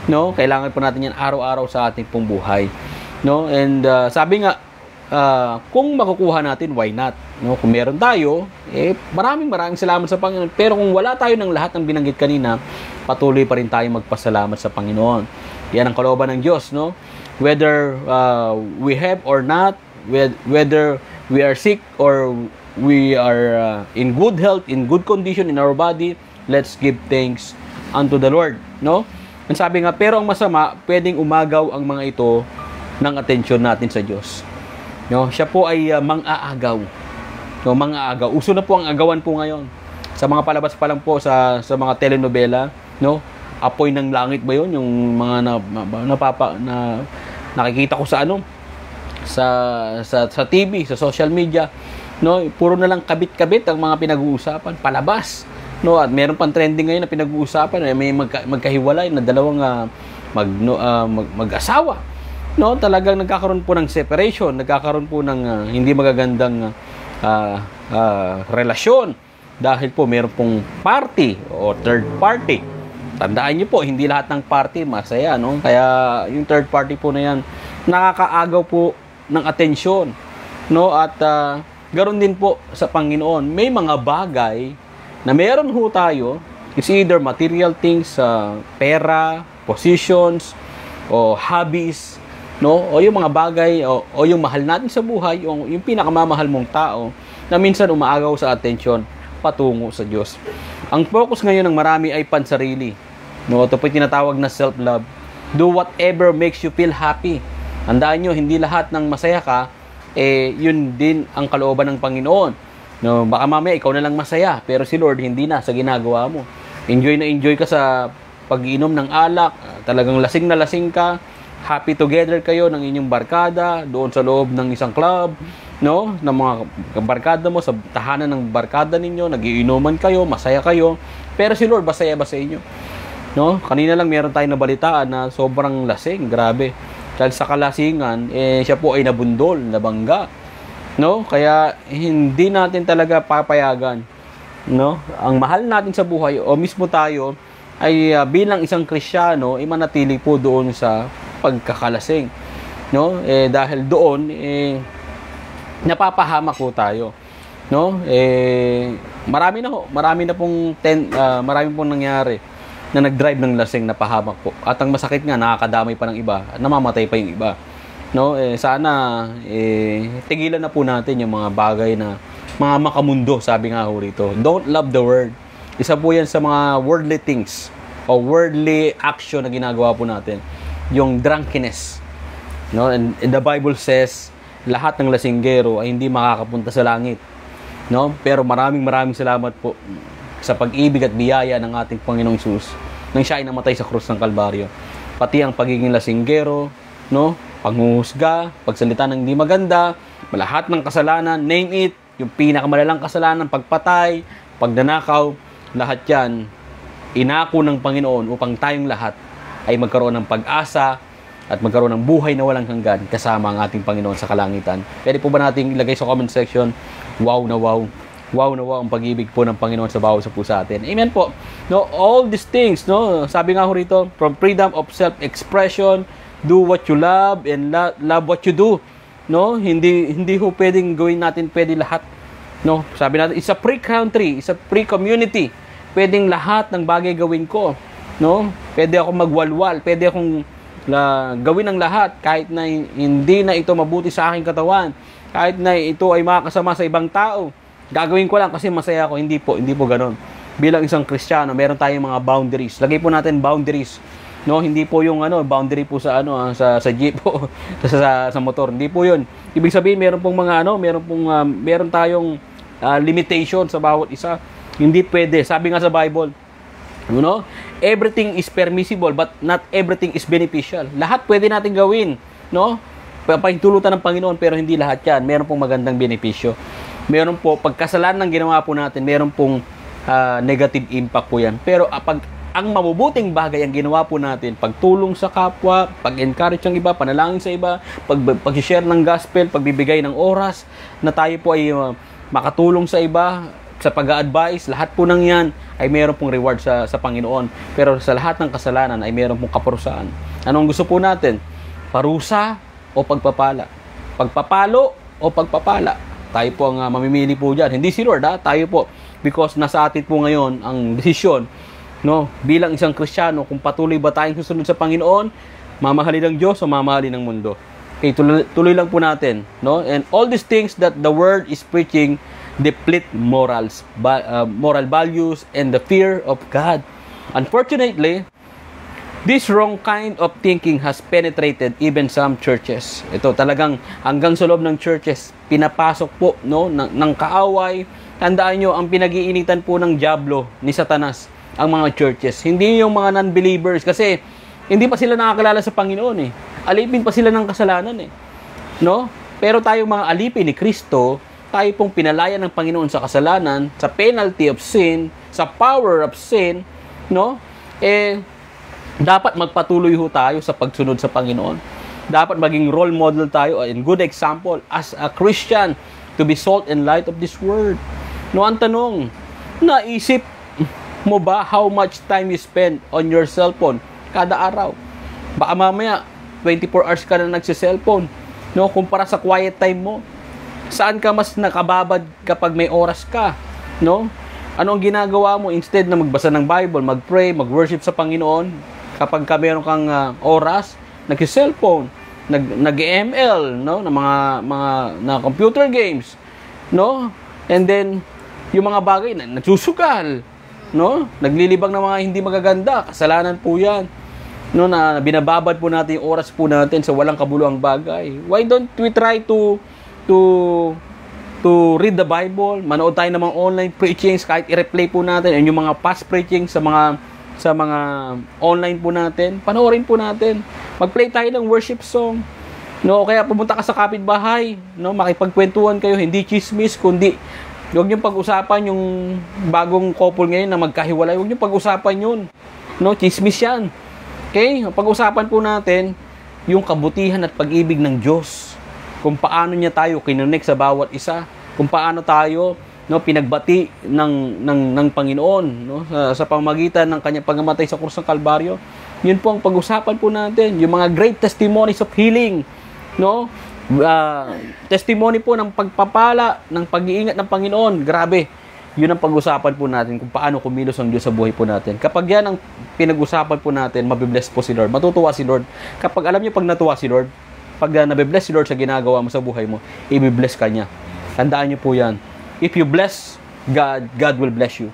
no? Kailangan po natin yan araw-araw sa ating pong buhay, no? And uh, sabi nga, uh, kung makukuha natin, why not? No? Kung meron tayo, eh, maraming maraming salamat sa Panginoon. Pero kung wala tayo ng lahat ng binanggit kanina, patuloy pa rin tayo magpasalamat sa Panginoon. Yan ang kalooban ng Diyos, no? Whether uh, we have or not, whether we are sick or we are uh, in good health, in good condition in our body, let's give thanks unto the Lord, no? Ang sabi nga, pero ang masama, pwedeng umagaw ang mga ito ng atensyon natin sa Diyos. No? Siya po ay uh, mang-aagaw. No, mang-aagaw. Uso na po ang agawan po ngayon. Sa mga palabas pa lang po sa sa mga telenovela, no? Apoy ng langit ba 'yon, yung mga na, napapa na nakikita ko sa ano sa sa sa T V, sa social media, no? Puro na lang kabit-kabit ang mga pinag-uusapan, palabas. No, at meron pang trending ngayon na pinag-uusapan, eh, may magka, magkahiwalay na dalawang uh, mag, no, uh, mag mag-asawa. No, talagang nagkakaroon po ng separation, nagkakaroon po ng uh, hindi magagandang uh, uh, relasyon dahil po meron pong party o third party. Tandaan niyo po, hindi lahat ng party masaya, no? Kaya yung third party po na yan, nakakaagaw po ng atensyon, no? At uh, ganoon din po sa Panginoon. May mga bagay na meron ho tayo, is either material things, uh, pera, positions, o hobbies, no? O yung mga bagay, o, o yung mahal natin sa buhay, yung, yung pinakamamahal mong tao, na minsan umaagaw sa atensyon patungo sa Diyos. Ang focus ngayon ng marami ay pansarili. No? Ito po tinatawag na self-love. Do whatever makes you feel happy. Tandaan nyo, hindi lahat ng masaya ka, eh, yun din ang kalooban ng Panginoon. No, baka mamaya ikaw na lang masaya, pero si Lord hindi na sa ginagawa mo. Enjoy na enjoy ka sa pag-inom ng alak, talagang lasing na lasing ka, happy together kayo ng inyong barkada doon sa loob ng isang club, no? Ng mga barkada mo sa tahanan ng barkada ninyo, nagiinuman kayo, masaya kayo, pero si Lord masaya ba sa inyo? No? Kanina lang meron tayong nabalitaan na sobrang lasing, grabe. Dahil sa kalasingan, eh siya po ay nabundol, nabangga. No? Kaya hindi natin talaga papayagan, no? Ang mahal natin sa buhay o mismo tayo ay uh, bilang isang Kristiyano ay manatili po doon sa pagkakalasing, no? Eh dahil doon eh napapahamak po tayo, no? Eh marami na ho, marami na pong ten, uh, marami pong nangyari na nag-drive ng lasing na pahamak po. At ang masakit nga, nakakadamay pa ng iba, namamatay pa yung iba. No, eh, sana eh, tigilan na po natin yung mga bagay na mga makamundo, sabi nga ho rito. Don't love the world. Isa po yan sa mga worldly things o worldly action na ginagawa po natin. Yung drunkenness. No, and, and the Bible says, lahat ng lasinggero ay hindi makakapunta sa langit. No, pero maraming maraming salamat po sa pag-ibig at biyaya ng ating Panginoong Hesus nang siya ay namatay sa krus ng Kalbaryo. Pati ang pagiging lasinggero, no, panghuhusga, pagsalita ng hindi maganda, lahat ng kasalanan, name it, yung pinakamalalang kasalanan, pagpatay, pagdanakaw, lahat yan, inako ng Panginoon upang tayong lahat ay magkaroon ng pag-asa at magkaroon ng buhay na walang hanggan kasama ang ating Panginoon sa kalangitan. Pwede po ba nating ilagay sa comment section, wow na wow, wow na wow ang pag-ibig po ng Panginoon sa bawat sa po sa atin. Amen po. No, all these things, no, sabi nga ho rito, from freedom of self-expression, do what you love and lo- love what you do. No, hindi hindi ho pwedeng gawin natin pwede lahat. No, sabi natin, it's a free country, it's a free community. Pwedeng lahat ng bagay gawin ko. No, pwede ako magwalwal, pwede akong la, gawin ang lahat kahit na hindi na ito mabuti sa aking katawan, kahit na ito ay makakasama sa ibang tao. Gagawin ko lang kasi masaya ako. Hindi po, hindi po ganoon. Bilang isang Kristiyano, meron tayong mga boundaries. Lagay po natin boundaries. No, hindi po yung ano, boundary po sa ano, sa sa jeep po, sa, sa sa motor. Hindi po 'yun. Ibig sabihin, meron pong mga ano, meron pong uh, meron tayong uh, limitation sa bawat isa. Hindi pwede. Sabi nga sa Bible, you know, everything is permissible but not everything is beneficial. Lahat pwede nating gawin, no? Papahintulutan ng Panginoon, pero hindi lahat 'yan. Meron pong magandang benepisyo. Meron po pagkasalanan ng ginawa po natin, meron pong uh, negative impact po 'yan. Pero uh, pag ang mabubuting bagay ang ginawa po natin, pagtulong sa kapwa, pag-encourage ng iba, panalangin sa iba, pag, pag-share ng gospel, pagbibigay ng oras, na tayo po ay uh, makatulong sa iba, sa pag-a-advise, lahat po ng yan ay meron pong reward sa, sa Panginoon. Pero sa lahat ng kasalanan ay meron pong kaparusahan. Anong gusto po natin? Parusa o pagpapala? Pagpapalo o pagpapala? Tayo po ang uh, mamimili po dyan. Hindi si Lord, ha? Tayo po. Because nasa atin po ngayon ang desisyon, no? Bilang isang Kristiyano, kung patuloy ba tayong susunod sa Panginoon, mamahalin ng Diyos o mamahalin ng mundo. Okay, tuloy, tuloy lang po natin, no? And all these things that the Word is preaching deplete morals, ba, uh, moral values, and the fear of God. Unfortunately, this wrong kind of thinking has penetrated even some churches. Ito talagang hanggang sa loob ng churches, pinapasok po, no, ng, ng kaaway. Tandaan nyo, ang pinag-iinitan po ng Diablo, ni Satanas, ang mga churches. Hindi yung mga non-believers kasi hindi pa sila nakakilala sa Panginoon eh. Alipin pa sila ng kasalanan eh. No? Pero tayo mga alipin ni Kristo, tayo pong pinalaya ng Panginoon sa kasalanan, sa penalty of sin, sa power of sin, no? Eh, dapat magpatuloy ho tayo sa pagsunod sa Panginoon. Dapat maging role model tayo and good example as a Christian to be salt and light of this world. No, ang tanong, naisip mo ba how much time you spend on your cellphone kada araw? Baka mamaya twenty-four hours ka na nagsi-cellphone, no, kumpara sa quiet time mo. Saan ka mas nakababad kapag may oras ka, no? Ano ang ginagawa mo instead na magbasa ng Bible, mag-pray, mag-worship sa Panginoon? Kapag ka meron kang uh, oras, nag-cellphone, nag nag-M L, no, na mga mga na computer games, no? And then yung mga bagay na nagsusugal, no? Naglilibang ng mga hindi magaganda, kasalanan po 'yan. No, na binababad po natin yung oras po natin sa walang kabuluhang bagay. Why don't we try to to to read the Bible, manood tayo ng mga online preachings, kahit i-replay po natin, and yung mga past preachings sa mga sa mga online po natin, panoorin po natin. Mag-play tayo ng worship song. No, kaya pumunta ka sa kapitbahay, no, makipagkwentuhan kayo, hindi chismis, kundi huwag niyo pag-usapan yung bagong couple ngayon na magkahiwalay. Huwag niyo pag-usapan yun. No, chismis yan. Okay? Pag-usapan po natin yung kabutihan at pag-ibig ng Diyos. Kung paano niya tayo kinonek sa bawat isa, kung paano tayo, no, pinagbati ng ng ng Panginoon, no, sa, sa pamamagitan ng kanyang pagkamatay sa krus ng Kalbaryo. Yun po ang pag-usapan po natin, yung mga great testimonies of healing, no? Uh, testimony po ng pagpapala, ng pag-iingat ng Panginoon. Grabe. Yun ang pag-usapan po natin kung paano kumilos ang Diyos sa buhay po natin. Kapag yan ang pinag-usapan po natin, mabibless po si Lord. Matutuwa si Lord. Kapag alam niyo pag natuwa si Lord, pag uh, nabibless si Lord sa ginagawa mo sa buhay mo, i-bless ka niya. Tandaan niyo po yan. If you bless God, God will bless you.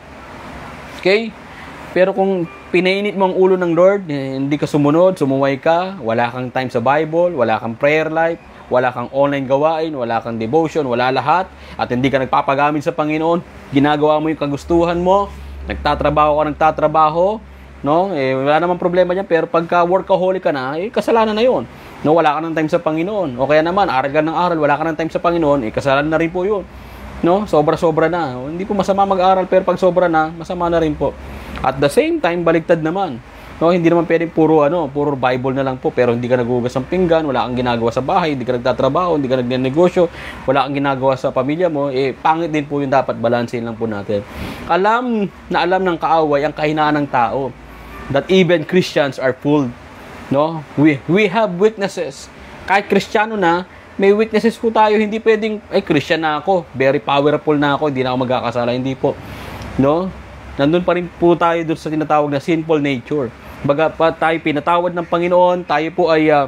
Okay? Pero kung pinainit mo ang ulo ng Lord, eh, hindi ka sumunod, sumuway ka, wala kang time sa Bible, wala kang prayer life, wala kang online gawain, wala kang devotion, wala lahat, at hindi ka nagpapagamit sa Panginoon, ginagawa mo yung kagustuhan mo, nagtatrabaho ka, nagtatrabaho, no? Eh, wala namang problema niyan, pero pagka workaholic ka na, eh, kasalanan na yun. No, wala ka ng time sa Panginoon. O kaya naman, aral ka ng aral, wala ka ng time sa Panginoon, eh, kasalanan na rin po yun. No? Sobra-sobra na. Hindi po masama mag-aral, pero pag sobra na, masama na rin po. At the same time, baliktad naman. No, hindi naman pwedeng puro ano, puro Bible na lang po, pero hindi ka naghugas ng pinggan, wala kang ginagawa sa bahay, hindi ka nagtatrabaho, hindi ka nagnenegosyo, wala kang ginagawa sa pamilya mo, eh pangit din po yung dapat balansehin lang po natin. Alam na alam ng kaaway ang kahinaan ng tao that even Christians are fooled. No? We we have weaknesses. Kahit Kristiyano na, may weaknesses po tayo. Hindi pwedeng, ay Christian na ako, very powerful na ako, hindi na ako magkakasala. Hindi po. No? Nandun pa rin po tayo doon sa tinatawag na sinful nature. Baga pa tayo pinatawad ng Panginoon, tayo po ay uh,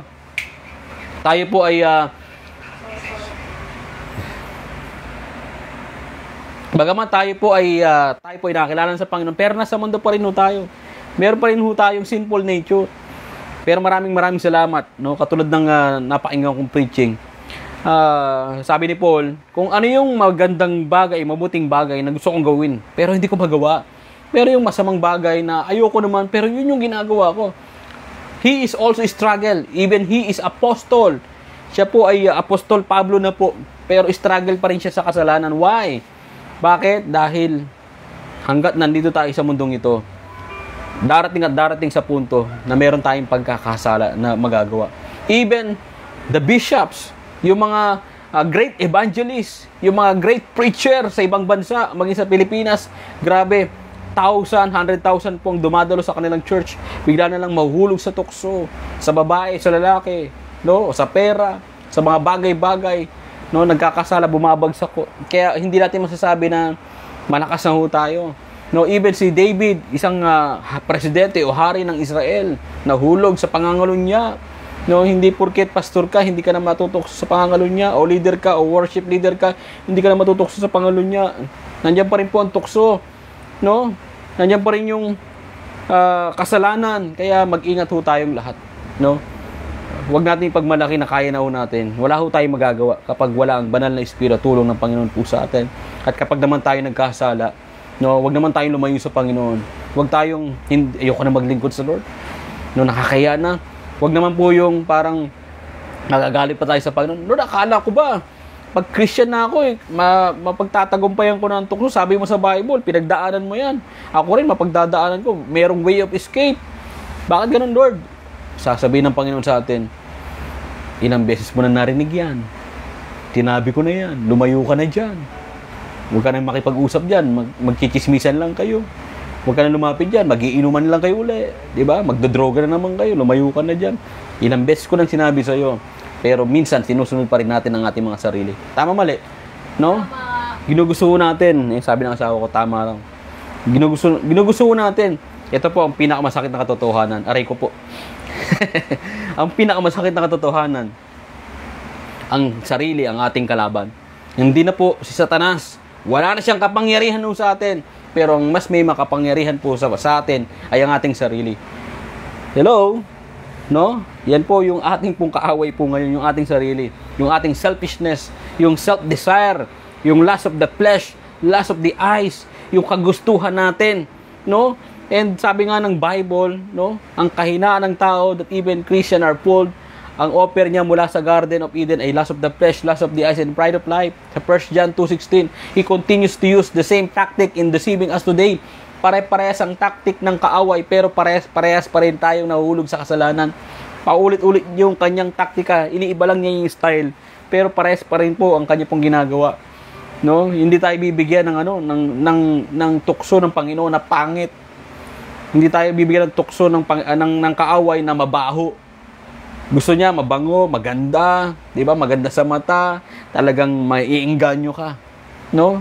tayo po ay uh, bagaman tayo po ay uh, tayo po ay nakakilala sa Panginoon, pero nasa mundo pa rin ho tayo. Meron pa rin ho tayong sinful nature. Pero maraming maraming salamat, no? Katulad ng uh, napakinggan kong preaching. Uh, sabi ni Paul, kung ano yung magandang bagay, mabuting bagay na gusto kong gawin, pero hindi ko magawa. Pero yung masamang bagay na ayoko naman, pero yun yung ginagawa ko. He is also struggle. Even he is apostle. Siya po ay uh, apostol Pablo na po, pero struggle pa rin siya sa kasalanan. Why? Bakit? Dahil hanggat nandito tayo sa mundong ito, darating at darating sa punto na meron tayong pagkakasala na magagawa. Even the bishops, yung mga uh, great evangelist, yung mga great preacher sa ibang bansa, maging sa Pilipinas, grabe, thousand, hundred thousand pong dumadalo sa kanilang church, bigla na lang mahuhulog sa tukso, sa babae, sa lalaki, no, o sa pera, sa mga bagay-bagay, no, nagkakasala, bumabagsak ko. Kaya hindi natin masasabi na malakas na ho tayo. No, even si David, isang uh, presidente o hari ng Israel, nahulog sa pangangalunya. No, hindi porket pastor ka, hindi ka na matutokso sa pangangalunya, o leader ka, o worship leader ka, hindi ka na matutokso sa pangangalunya. Nandiyan pa rin po ang tukso. No? Nandiyan pa rin yung uh, kasalanan. Kaya mag-ingat ho tayong lahat. No? Huwag natin pagmalaki na kaya na ho natin. Wala ho tayong magagawa kapag wala ang banal na Espiritu, tulong ng Panginoon po sa atin. At kapag naman tayo nagkasala, no, wag naman tayong lumayo sa Panginoon. Wag tayong hindi, ayoko na maglingkod sa Lord. No, nakakaya na. Wag naman po yung parang nagagalit pa tayo sa Panginoon. Lord, akala ko ba pag Christian na ako, eh, ma mapagtatagumpayan ko na ang tukso. Sabi mo sa Bible, pinagdaanan mo yan. Ako rin, mapagdadaanan ko. Merong way of escape. Bakit ganun, Lord? Sasabihin ng Panginoon sa atin, ilang beses mo na narinig yan. Tinabi ko na yan. Lumayo ka na dyan. Huwag ka na makipag-usap dyan. Mag magkikismisan lang kayo. Huwag ka na lumapit dyan. Magiinuman lang kayo uli. Diba? Magdodroga na naman kayo. Lumayo ka na dyan. Ilang beses ko nang sinabi sa'yo. Pero minsan, sinusunod pa rin natin ang ating mga sarili. Tama, mali? No? Ginugusto natin. Eh, sabi ng asawa ko, tama lang. Ginugusto, ginugusto natin. Ito po ang pinakamasakit na katotohanan. Aray ko po. Ang pinakamasakit na katotohanan. Ang sarili, ang ating kalaban. Hindi na po si Satanas. Wala na siyang kapangyarihan po sa atin. Pero ang mas may makapangyarihan po sa, sa atin ay ang ating sarili. Hello? No? Yan po yung ating pong kaaway po ngayon, yung ating sarili. Yung ating selfishness, yung self-desire, yung lust of the flesh, lust of the eyes, yung kagustuhan natin. No? And sabi nga ng Bible, no, ang kahinaan ng tao that even Christian are pulled, ang offer niya mula sa Garden of Eden ay lust of the flesh, lust of the eyes, and pride of life. Sa First John two sixteen, he continues to use the same tactic in deceiving us today. Pare-parehas ang tactic ng kaaway, pero parehas-parehas pa rin tayong nahuhulog sa kasalanan. Paulit-ulit yung kanyang taktika, iniiba lang niya yung style, pero parehas pa rin po ang kanya pong ginagawa. No, hindi tayo bibigyan ng ano, ng ng ng tukso ng Panginoon na pangit. Hindi tayo bibigyan ng tukso ng, pang, ng, ng kaaway na mabaho. Gusto niya mabango, maganda, 'di ba? Maganda sa mata, talagang maiengganyo ka, no?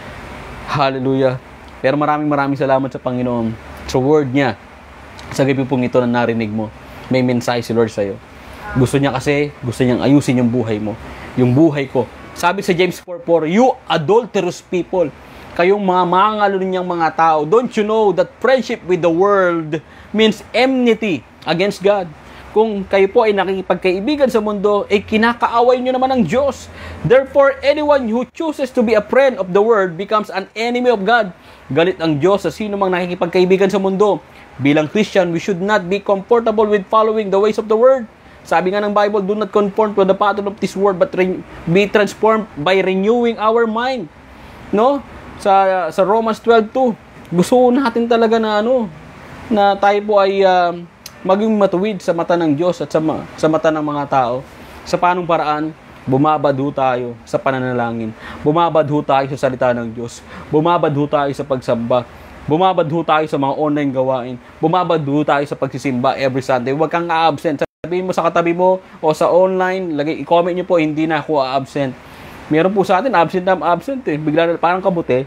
Hallelujah. Pero maraming maraming salamat sa Panginoon sa word niya. Sa gabi pong ito na narinig mo, may mensahe si Lord sa iyo. Gusto niya kasi, gusto niyang ayusin yung buhay mo, yung buhay ko. Sabi sa James four four, you adulterous people, kayong mga mangalunyang mga tao, don't you know that friendship with the world means enmity against God? Kung kayo po ay nakikipagkaibigan sa mundo, ay kinakaaway nyo naman ang Diyos. Therefore, anyone who chooses to be a friend of the world becomes an enemy of God. Galit ang Diyos sa sino mang nakikipagkaibigan sa mundo. Bilang Christian, we should not be comfortable with following the ways of the world. Sabi nga ng Bible, do not conform to the pattern of this world, but be transformed by renewing our mind. No? Sa sa Romans twelve two, gusto natin talaga na ano, na tayo po ay uh, maging matuwid sa mata ng Diyos at sa, sa mata ng mga tao. Sa panong paraan, bumabad ho tayo sa pananalangin. Bumabad ho tayo sa salita ng Diyos. Bumabad ho tayo sa pagsamba. Bumabad ho tayo sa mga online gawain. Bumabad ho tayo sa pagsisimba every Sunday. Huwag kang a-absent. Sabihin mo sa katabi mo o sa online, lagay, i-comment nyo po, hindi na ako a-absent. Meron po sa atin, absent na absent eh. Bigla na, parang kabuti.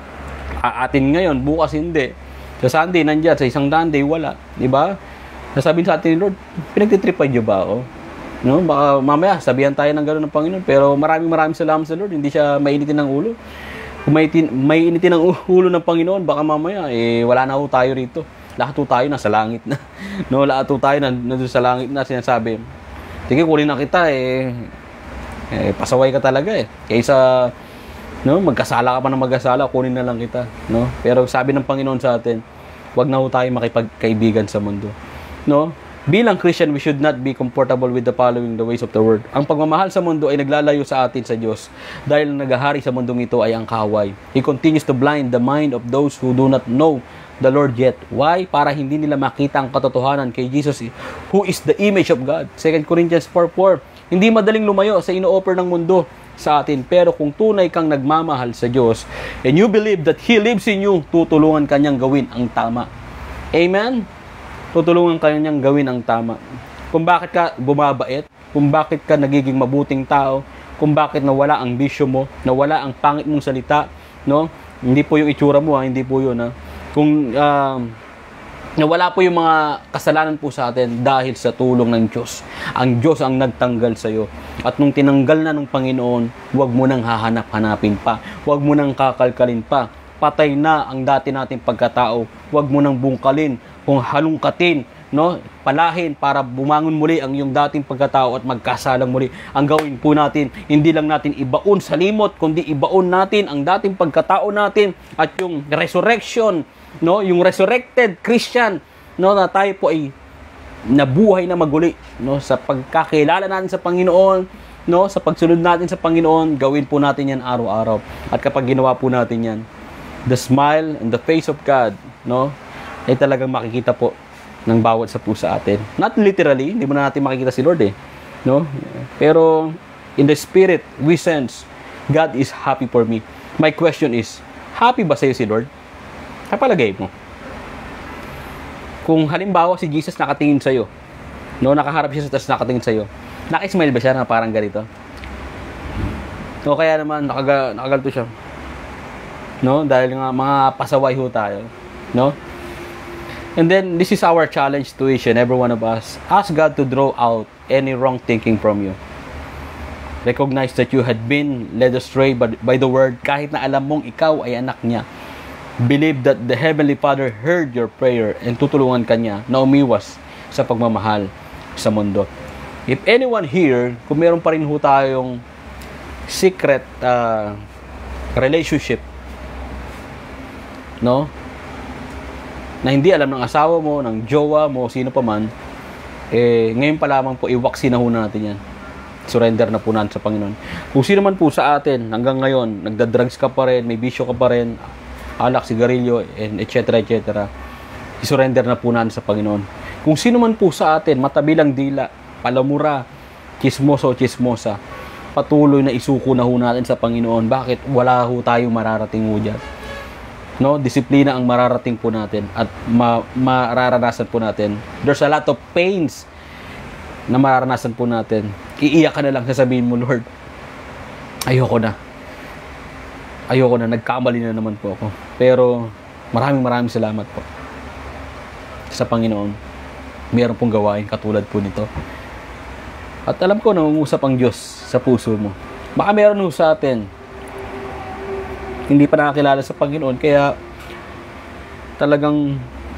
Aatin ngayon, bukas hindi. Sa Sunday, nandiyan. Sa isang Sunday, wala. Diba? Nasabihin sa atin ni Lord, pinagtitripan nyo ba ako? No? Baka mamaya, sabihan tayo ng gano'n ng Panginoon. Pero maraming maraming salamat sa Lord. Hindi siya mainitin ng ulo. Kung mainitin, mainitin ng ulo ng Panginoon, baka mamaya, eh, wala na ho tayo rito. Lahat ho tayo nasa langit na. No? Lahat ho tayo na, nandun sa langit na sinasabi. Sige, kunin na kita, eh. Eh, pasaway ka talaga, eh. Kaysa, no, magkasala ka pa ng magkasala, kunin na lang kita. No? Pero sabi ng Panginoon sa atin, wag na ho tayo makipagkaibigan sa mundo. No? Bilang Christian, we should not be comfortable with the following the ways of the world. Ang pagmamahal sa mundo ay naglalayo sa atin sa Diyos dahil naghahari sa mundong ito ay ang kaaway. He continues to blind the mind of those who do not know the Lord yet. Why? Para hindi nila makita ang katotohanan kay Jesus, who is the image of God. Second Corinthians four four. Hindi madaling lumayo sa ino-offer ng mundo. sa atin. Pero kung tunay kang nagmamahal sa Diyos, and you believe that He lives in you, tutulungan ka niyang gawin ang tama. Amen? Tutulungan ka niyang gawin ang tama. Kung bakit ka bumabait, kung bakit ka nagiging mabuting tao, kung bakit nawala ang bisyo mo, nawala ang pangit mong salita, no? Hindi po yung itsura mo, ha? Hindi po yun, ha? Kung uh, nawala po yung mga kasalanan po sa atin dahil sa tulong ng Diyos. Ang Diyos ang nagtanggal sa iyo. At nung tinanggal na ng Panginoon, huwag mo nang hahanap-hanapin pa. Huwag mo nang kakalkalin pa. Patay na ang dati nating pagkatao. Huwag mo nang bungkalin, kung halungkatin, no? Palahin para bumangon muli ang iyong dating pagkatao at magkasalang muli. Ang gawin po natin, hindi lang natin ibaon sa limot, kundi ibaon natin ang dating pagkatao natin at yung resurrection, no, yung resurrected Christian, no, na tayo po ay nabuhay na maguli, no, sa pagkakilala natin sa Panginoon, no, sa pagsunod natin sa Panginoon. Gawin po natin yan araw-araw. At kapag ginawa po natin yan, the smile and the face of God, no, ay talagang makikita po ng bawat sa puso atin. Not literally, hindi mo na natin makikita si Lord, eh, no, pero in the spirit we sense God is happy for me. My question is, happy ba sa'yo si Lord? Kapalagay mo. Kung halimbawa si Jesus nakatingin sa'yo, no, nakaharap siya sa taas, nakatingin sa'yo, nakismile ba siya na parang ganito? O kaya naman nakaga, nakagalto siya, no, dahil nga mga pasaway ho tayo, no? And then this is our challenge to each and every one of us. Ask God to draw out any wrong thinking from you. Recognize that you had been led astray by, by the word, kahit na alam mong ikaw ay anak niya. Believe that the Heavenly Father heard your prayer and tutulungan ka niya na umiwas sa pagmamahal sa mundo. If anyone here, kung meron pa rin ho tayong secret uh, relationship, no, na hindi alam ng asawa mo, ng jowa mo, sino pa man, eh, ngayon pa lamang po, iwaksi na ho natin yan. Surrender na po natin sa Panginoon. Kung sino man po sa atin, hanggang ngayon, nagda-drugs ka pa rin, may bisyo ka pa rin, alak, sigarilyo, and et cetera, et cetera, isurrender na po natin sa Panginoon. Kung sino man po sa atin, matabilang dila, palamura, chismoso o chismosa, patuloy na isuko na ho natin sa Panginoon. Bakit? Wala ho tayong mararating ho dyan. No, disiplina ang mararating po natin at ma mararanasan po natin. There's a lot of pains na mararanasan po natin. Iiyak ka na lang, sasabihin mo, Lord, ayoko na. Ayoko na, nagkamali na naman po ako. Pero maraming maraming salamat po sa Panginoon. Meron pong gawain katulad po nito. At alam ko, nangungusap ang Diyos sa puso mo. Baka meron ho sa atin hindi pa nakakilala sa Panginoon, kaya talagang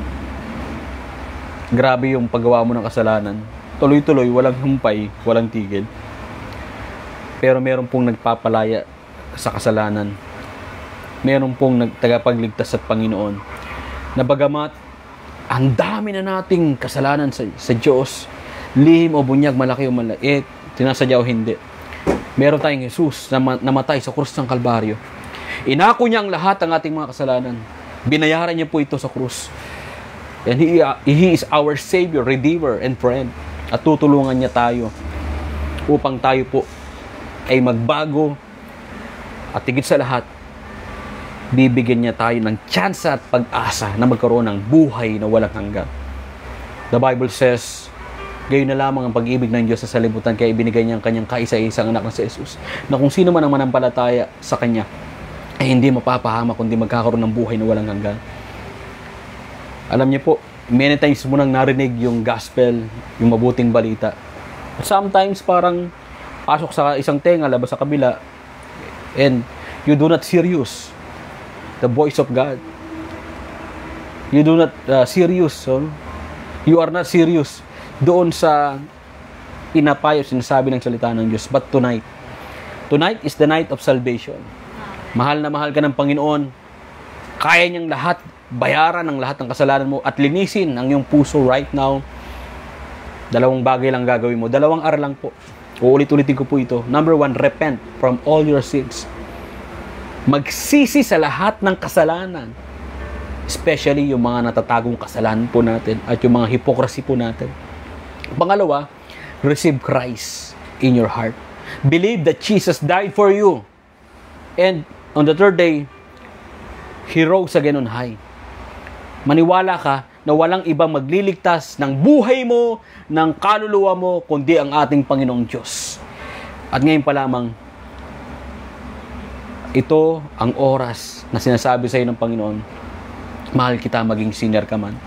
grabe yung paggawa mo ng kasalanan. Tuloy-tuloy, walang humpay, walang tigil. Pero meron pong nagpapalaya sa kasalanan. Meron pong nagtagapagligtas sa Panginoon. Na bagamat ang dami na nating kasalanan sa, sa Diyos, lihim o bunyag, malaki o maliit, sinasadya o hindi, meron tayong Jesus na namatay sa krus ng Kalbaryo. Inako niya ang lahat ng ating mga kasalanan. Binayaran niya po ito sa krus. And He, uh, He is our Savior, Redeemer, and Friend. At tutulungan niya tayo upang tayo po ay magbago. At higit sa lahat, bibigyan niya tayo ng tsansa at pag-asa na magkaroon ng buhay na walang hanggan. The Bible says, gayon na lamang ang pag-ibig ng Diyos sa salibutan, kaya ibinigay niya ang kanyang kaisa-isang anak na si Jesus, na kung sino man ang manampalataya sa Kanya, ay hindi mapapahama, kundi magkakaroon ng buhay na walang hanggan. Alam niyo po, many times mo nang narinig yung gospel, yung mabuting balita. But sometimes parang pasok sa isang tenga, labas sa kabila, and you do not serious the voice of God. You do not uh, serious, so you are not serious doon sa pinapayo, sinasabi ng salita ng Diyos. But tonight, tonight is the night of salvation. Mahal na mahal ka ng Panginoon. Kaya niyang lahat, bayaran ang lahat ng kasalanan mo at linisin ang iyong puso right now. Dalawang bagay lang gagawin mo. Dalawang aral lang po. Uulit-ulitin ko po ito. Number one, repent from all your sins. Magsisi sa lahat ng kasalanan. Especially yung mga natatagong kasalanan po natin at yung mga hypocrisy po natin. Pangalawa, receive Christ in your heart. Believe that Jesus died for you. And on the third day, He rose again on high. Maniwala ka na walang ibang magliligtas ng buhay mo, ng kaluluwa mo, kundi ang ating Panginoong Diyos. At ngayon pa lamang, ito ang oras na sinasabi sa iyo ng Panginoon, mahal kita maging sinner ka man.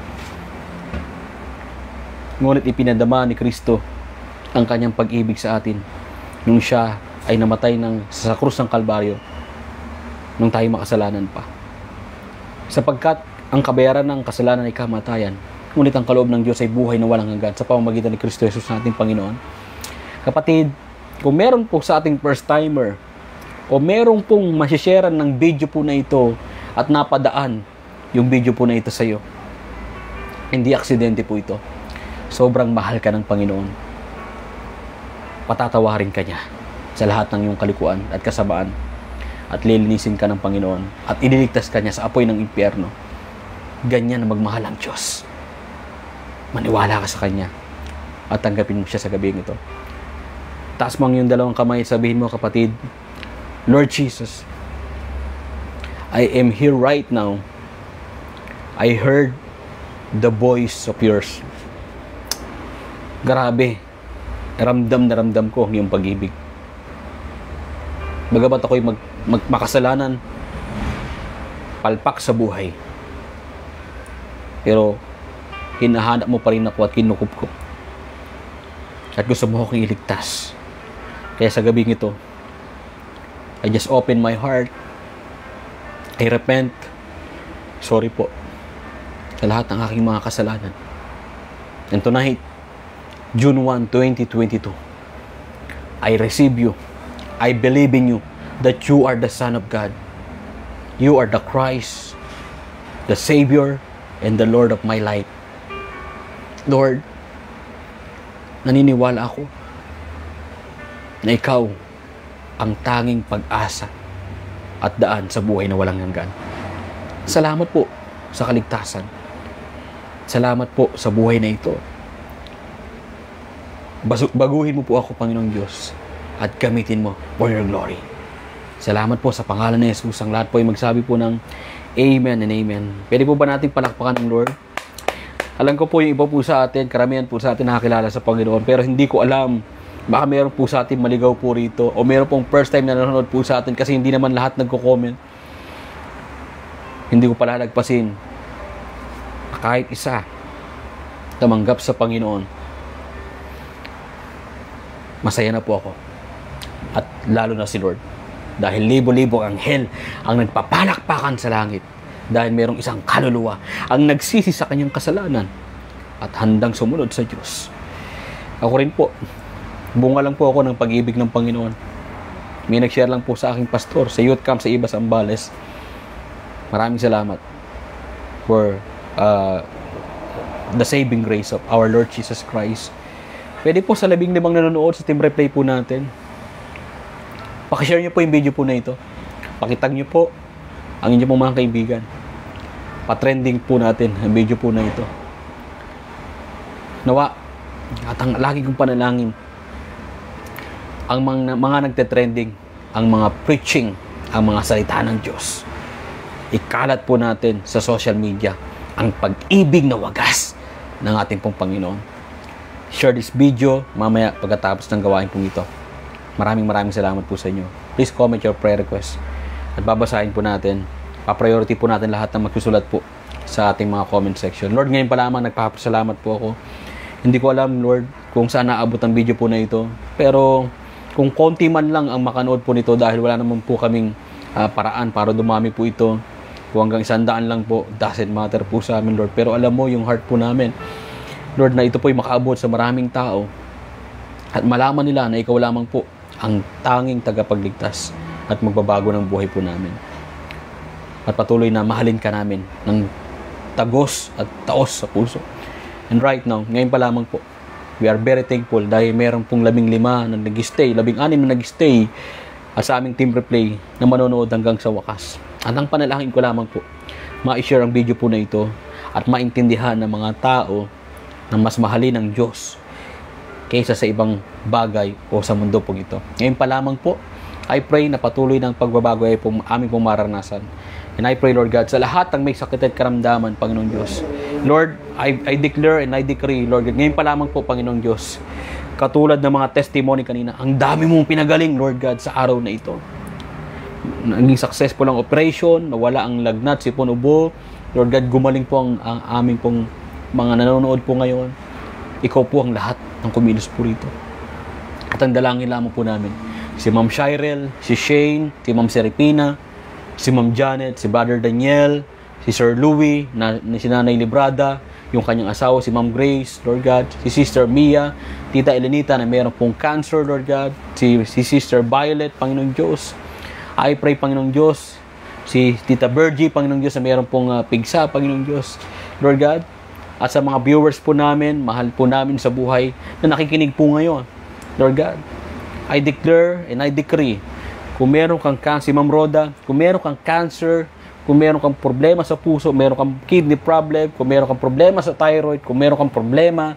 Ngunit ipinadama ni Kristo ang kanyang pag-ibig sa atin nung siya ay namatay ng, sa krus ng Kalbaryo nung tayo makasalanan pa. Sapagkat ang kabayaran ng kasalanan ay kamatayan, ngunit ang kaloob ng Diyos ay buhay na walang hanggan sa pamamagitan ni Kristo Jesus na ating Panginoon. Kapatid, kung meron po sa ating first timer o meron pong masisharean ng video po na ito at napadaan yung video po na ito sa iyo, hindi aksidente po ito. Sobrang mahal ka ng Panginoon. Patatawarin ka niya sa lahat ng iyong kalikuan at kasamaan. At lilinisin ka ng Panginoon. At ililigtas ka niya sa apoy ng impyerno. Ganyan na magmahal ang Diyos. Maniwala ka sa Kanya. At tanggapin mo siya sa gabing ito. Taas mo ang iyong dalawang kamay. Sabihin mo, kapatid, Lord Jesus, I am here right now. I heard the voice of yours. Grabe, ramdam na ramdam ko ang iyong pag-ibig. Bagamat ako'y mag, mag, makasalanan, palpak sa buhay, pero hinahanap mo pa rin ako at kinukup ko. At gusto mo akong iligtas. Kaya sa gabing ito, I just open my heart. I repent. Sorry po sa lahat ng aking mga kasalanan. And tonight, June first, twenty twenty-two, I receive you. I believe in you that you are the Son of God. You are the Christ, the Savior, and the Lord of my life. Lord, naniniwala ako na ikaw ang tanging pag-asa at daan sa buhay na walang hanggan. Salamat po sa kaligtasan. Salamat po sa buhay na ito. Baguhin mo po ako, Panginoong Diyos, at gamitin mo for your glory. Salamat po sa pangalan ni Jesus. Ang lahat po ay magsabi po ng Amen and Amen. Pwede po ba natin palakpakan ng Lord? Alam ko po yung iba po sa atin, karamihan po sa atin nakakilala sa Panginoon, pero hindi ko alam, baka meron po sa atin maligaw po rito, o meron pong first time na nanonood po sa atin kasi hindi naman lahat nagko-comment. Hindi ko pala nagpasin. Kahit isa tumanggap sa Panginoon, masaya na po ako. At lalo na si Lord. Dahil libo-libo ang anghel ang nagpapalakpakan sa langit. Dahil merong isang kaluluwa ang nagsisi sa kanyang kasalanan at handang sumunod sa Diyos. Ako rin po, bunga lang po ako ng pag-ibig ng Panginoon. May nag-share lang po sa aking pastor sa youth camp sa Ibas, Ambales. Maraming salamat for uh, the saving grace of our Lord Jesus Christ. Pwede po sa labing limang nanonood sa team replay po natin. Pakishare nyo po yung video po na ito. Pakitag nyo po ang inyong mga kaibigan. Patrending po natin ang video po na ito. Nawa, at ang lagi kong panalangin, ang mga, mga nagte-trending, ang mga preaching, ang mga salita ng Diyos, ikalat po natin sa social media ang pag-ibig na wagas ng ating pong Panginoon. Share this video mamaya pagkatapos ng gawain pong ito. Maraming maraming salamat po sa inyo. Please comment your prayer request at babasahin po natin. Pa-priority po natin lahat ng magsusulat po sa ating mga comment section. Lord, ngayon pa lamang nagpapasalamat po ako. Hindi ko alam, Lord, kung saan naabot ang video po na ito. Pero kung konti man lang ang makanood po nito dahil wala naman po kaming uh, paraan para dumami po ito. Kung hanggang isandaan lang po, doesn't matter po sa amin, Lord. Pero alam mo yung heart po namin, Lord, na ito po'y makaabot sa maraming tao at malaman nila na ikaw lamang po ang tanging tagapagligtas at magbabago ng buhay po namin. At patuloy na mahalin ka namin ng tagos at taos sa puso. And right now, ngayon pa lamang po, we are very thankful dahil meron pong labing lima na nag-stay, labing anim na nag-stay sa aming team replay na manonood hanggang sa wakas. At ang panalangin ko lamang po, ma-share ang video po na ito at maintindihan ng mga tao na mas mahalin ng Diyos kaysa sa ibang bagay o sa mundo po ito. Ngayon pa lamang po, I pray na patuloy ng pagbabago ay pong aming pong maranasan. And I pray, Lord God, sa lahat ng may sakit at karamdaman, Panginoong Diyos. Lord, I, I declare and I decree, Lord God, ngayon pa lamang po, Panginoong Diyos, katulad ng mga testimony kanina, ang dami mong pinagaling, Lord God, sa araw na ito. Naging successful ang operation, nawala ang lagnat, sipon, ubo. Lord God, gumaling po ang, ang aming pong mga nanonood po ngayon. Ikaw po ang lahat ng kumilos po rito. At ang dalangin lamang po namin, si Ma'am Shirel, si Shane, si Ma'am Seripina, si Ma'am Janet, si Brother Daniel, si Sir Louie, na, na si Nanay Librada, yung kanyang asawa, si Ma'am Grace, Lord God, si Sister Mia, Tita Elenita na mayroon pong cancer, Lord God, si, si Sister Violet, Panginoong Diyos. I pray, Panginoong Diyos, si Tita Virgie, Panginoong Diyos, na mayroon pong uh, pigsa, Panginoong Diyos, Lord God. At sa mga viewers po namin, mahal po namin sa buhay, na nakikinig po ngayon, Lord God, I declare and I decree, kung meron kang cancer, si Ma'am Roda, kung meron kang cancer, kung meron kang problema sa puso, meron kang kidney problem, kung meron kang problema sa thyroid, kung meron kang problema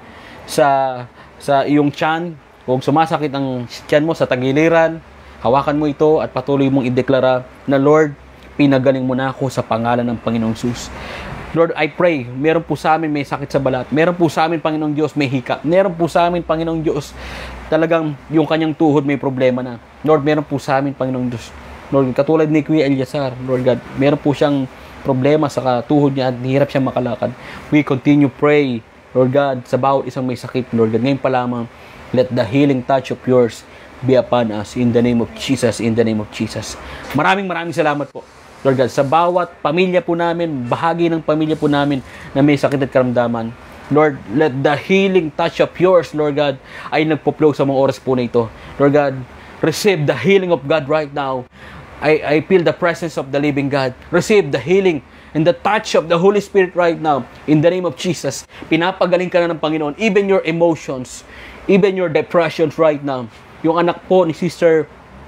sa sa iyong tiyan, kung sumasakit ang tiyan mo sa tagiliran, hawakan mo ito at patuloy mong ideklara na, Lord, pinagaling mo na ako sa pangalan ng Panginoong Jesus. Lord, I pray, meron po sa amin may sakit sa balat, meron po sa amin, Panginoong Diyos, may hika, meron po sa amin, Panginoong Diyos, talagang yung kanyang tuhod may problema na. Lord, meron po sa amin, Panginoong Diyos, Lord, katulad ni Kuya Eliasar, Lord God, meron po siyang problema sa tuhod niya at hirap siyang makalakad. We continue pray, Lord God, sa bawat isang may sakit, Lord God. Ngayon pa lamang, let the healing touch of yours be upon us in the name of Jesus, in the name of Jesus. Maraming maraming salamat po, Lord God, sa bawat pamilya po namin, bahagi ng pamilya po namin na may sakit at karamdaman. Lord, let the healing touch of yours, Lord God, ay nagpo-flow sa mga oras po na ito. Lord God, receive the healing of God right now. I, I feel the presence of the living God. Receive the healing and the touch of the Holy Spirit right now. In the name of Jesus, pinapagaling ka na ng Panginoon. Even your emotions, even your depressions right now. Yung anak po ni Sister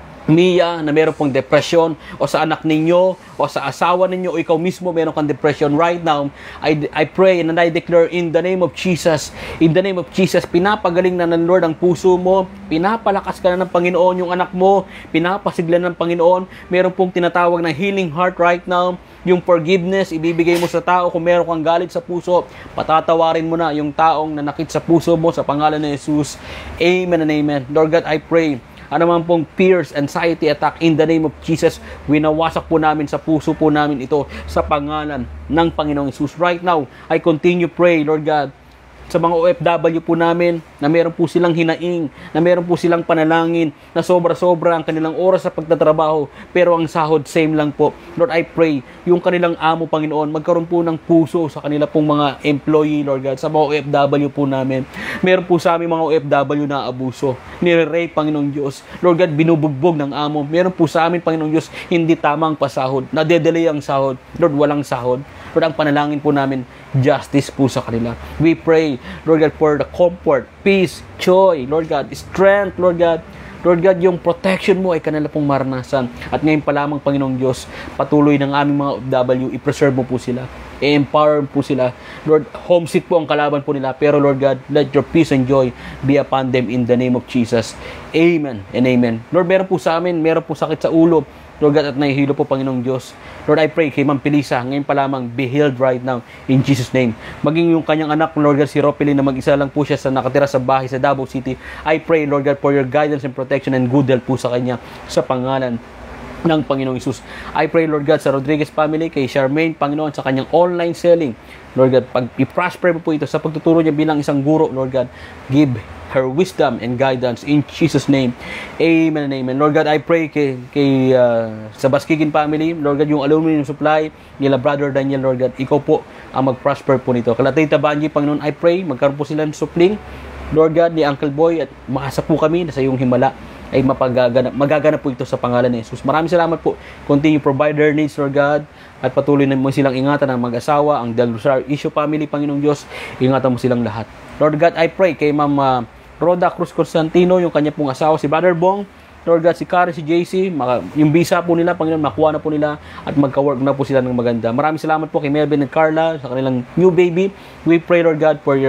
Mia na meron pong depression, o sa anak ninyo, o sa asawa ninyo, o ikaw mismo meron kang depression right now, I, I pray and I declare in the name of Jesus, in the name of Jesus, pinapagaling na ng Lord ang puso mo, pinapalakas ka na ng Panginoon yung anak mo, pinapasiglan ng Panginoon, meron pong tinatawag na healing heart right now, yung forgiveness, ibibigay mo sa tao kung meron kang galit sa puso, patatawarin mo na yung taong nanakit sa puso mo sa pangalan ni Jesus. Amen and amen. Lord God, I pray, ano man pong fears, anxiety attack, in the name of Jesus, winawasak po namin sa puso po namin ito sa pangalan ng Panginoong Jesus. Right now, I continue pray, Lord God, sa mga O F W po namin na meron po silang hinaing, na meron po silang panalangin, na sobra-sobra ang kanilang oras sa pagtatrabaho, pero ang sahod same lang po. Lord, I pray, yung kanilang amo, Panginoon, magkaroon po ng puso sa kanila pong mga employee, Lord God, sa mga O F W po namin. Meron po sa aming mga O F W na abuso, nire-rape, Panginoong Diyos. Lord God, binubugbog ng amo. Meron po sa amin, Panginoong Diyos, hindi tamang pasahod, nadedelay ang sahod. Lord, walang sahod. Lord, ang panalangin po namin, justice po sa kanila. We pray, Lord God, for the comfort, peace, joy, Lord God, strength, Lord God. Lord God, yung protection mo ay kanila pong maranasan. At ngayon pa lamang, Panginoong Diyos, patuloy ng aming mga O F W, i-preserve mo po sila, i-empower po sila. Lord, homesick po ang kalaban po nila, pero Lord God, let your peace and joy be upon them in the name of Jesus. Amen and amen. Lord, meron po sa amin, meron po sakit sa ulo, Lord God, at nahihilo po, Panginoong Diyos. Lord, I pray kay Ma'am Pilisa, ngayon pa lamang, be healed right now, in Jesus' name. Maging yung kanyang anak, Lord God, si Ropelin, na mag-isa lang po siya sa nakatira sa bahay sa Davao City. I pray, Lord God, for your guidance and protection and good health po sa kanya, sa pangalan ng Panginoong Isus. I pray, Lord God, sa Rodriguez family, kay Charmaine, Panginoon, sa kanyang online selling. Lord God, pag i-prosper mo po ito sa pagtuturo niya bilang isang guro, Lord God, give her wisdom and guidance in Jesus' name. Amen and amen. Lord God, I pray kay, kay uh, sa Baskigin family, Lord God, yung aluminum supply nila Brother Daniel, Lord God, ikaw po ang mag-prosper po nito. Kala Tita Banji, Panginoon, I pray, magkaroon po sila ng supling, Lord God, ni Uncle Boy, at maasa po kami na sa iyong himala ay mapagaganap, magaganap po ito sa pangalan ni Jesus. Maraming salamat po. Continue provide their needs, Lord God, at patuloy na mo silang ingatan ang mag-asawa, ang Del Rosario Issue family, Panginoong Diyos, ingatan mo silang lahat. Lord God, I pray kay Ma'am uh, Roda Cruz Constantino, yung kanya pong asawa, si Brother Bong, Lord God, si Karen, si J C, maka, yung visa po nila, Panginoon, makuha na po nila at magka-work na po sila ng maganda. Maraming salamat po kay Melvin and Carla sa kanilang new baby. We pray, Lord God, for your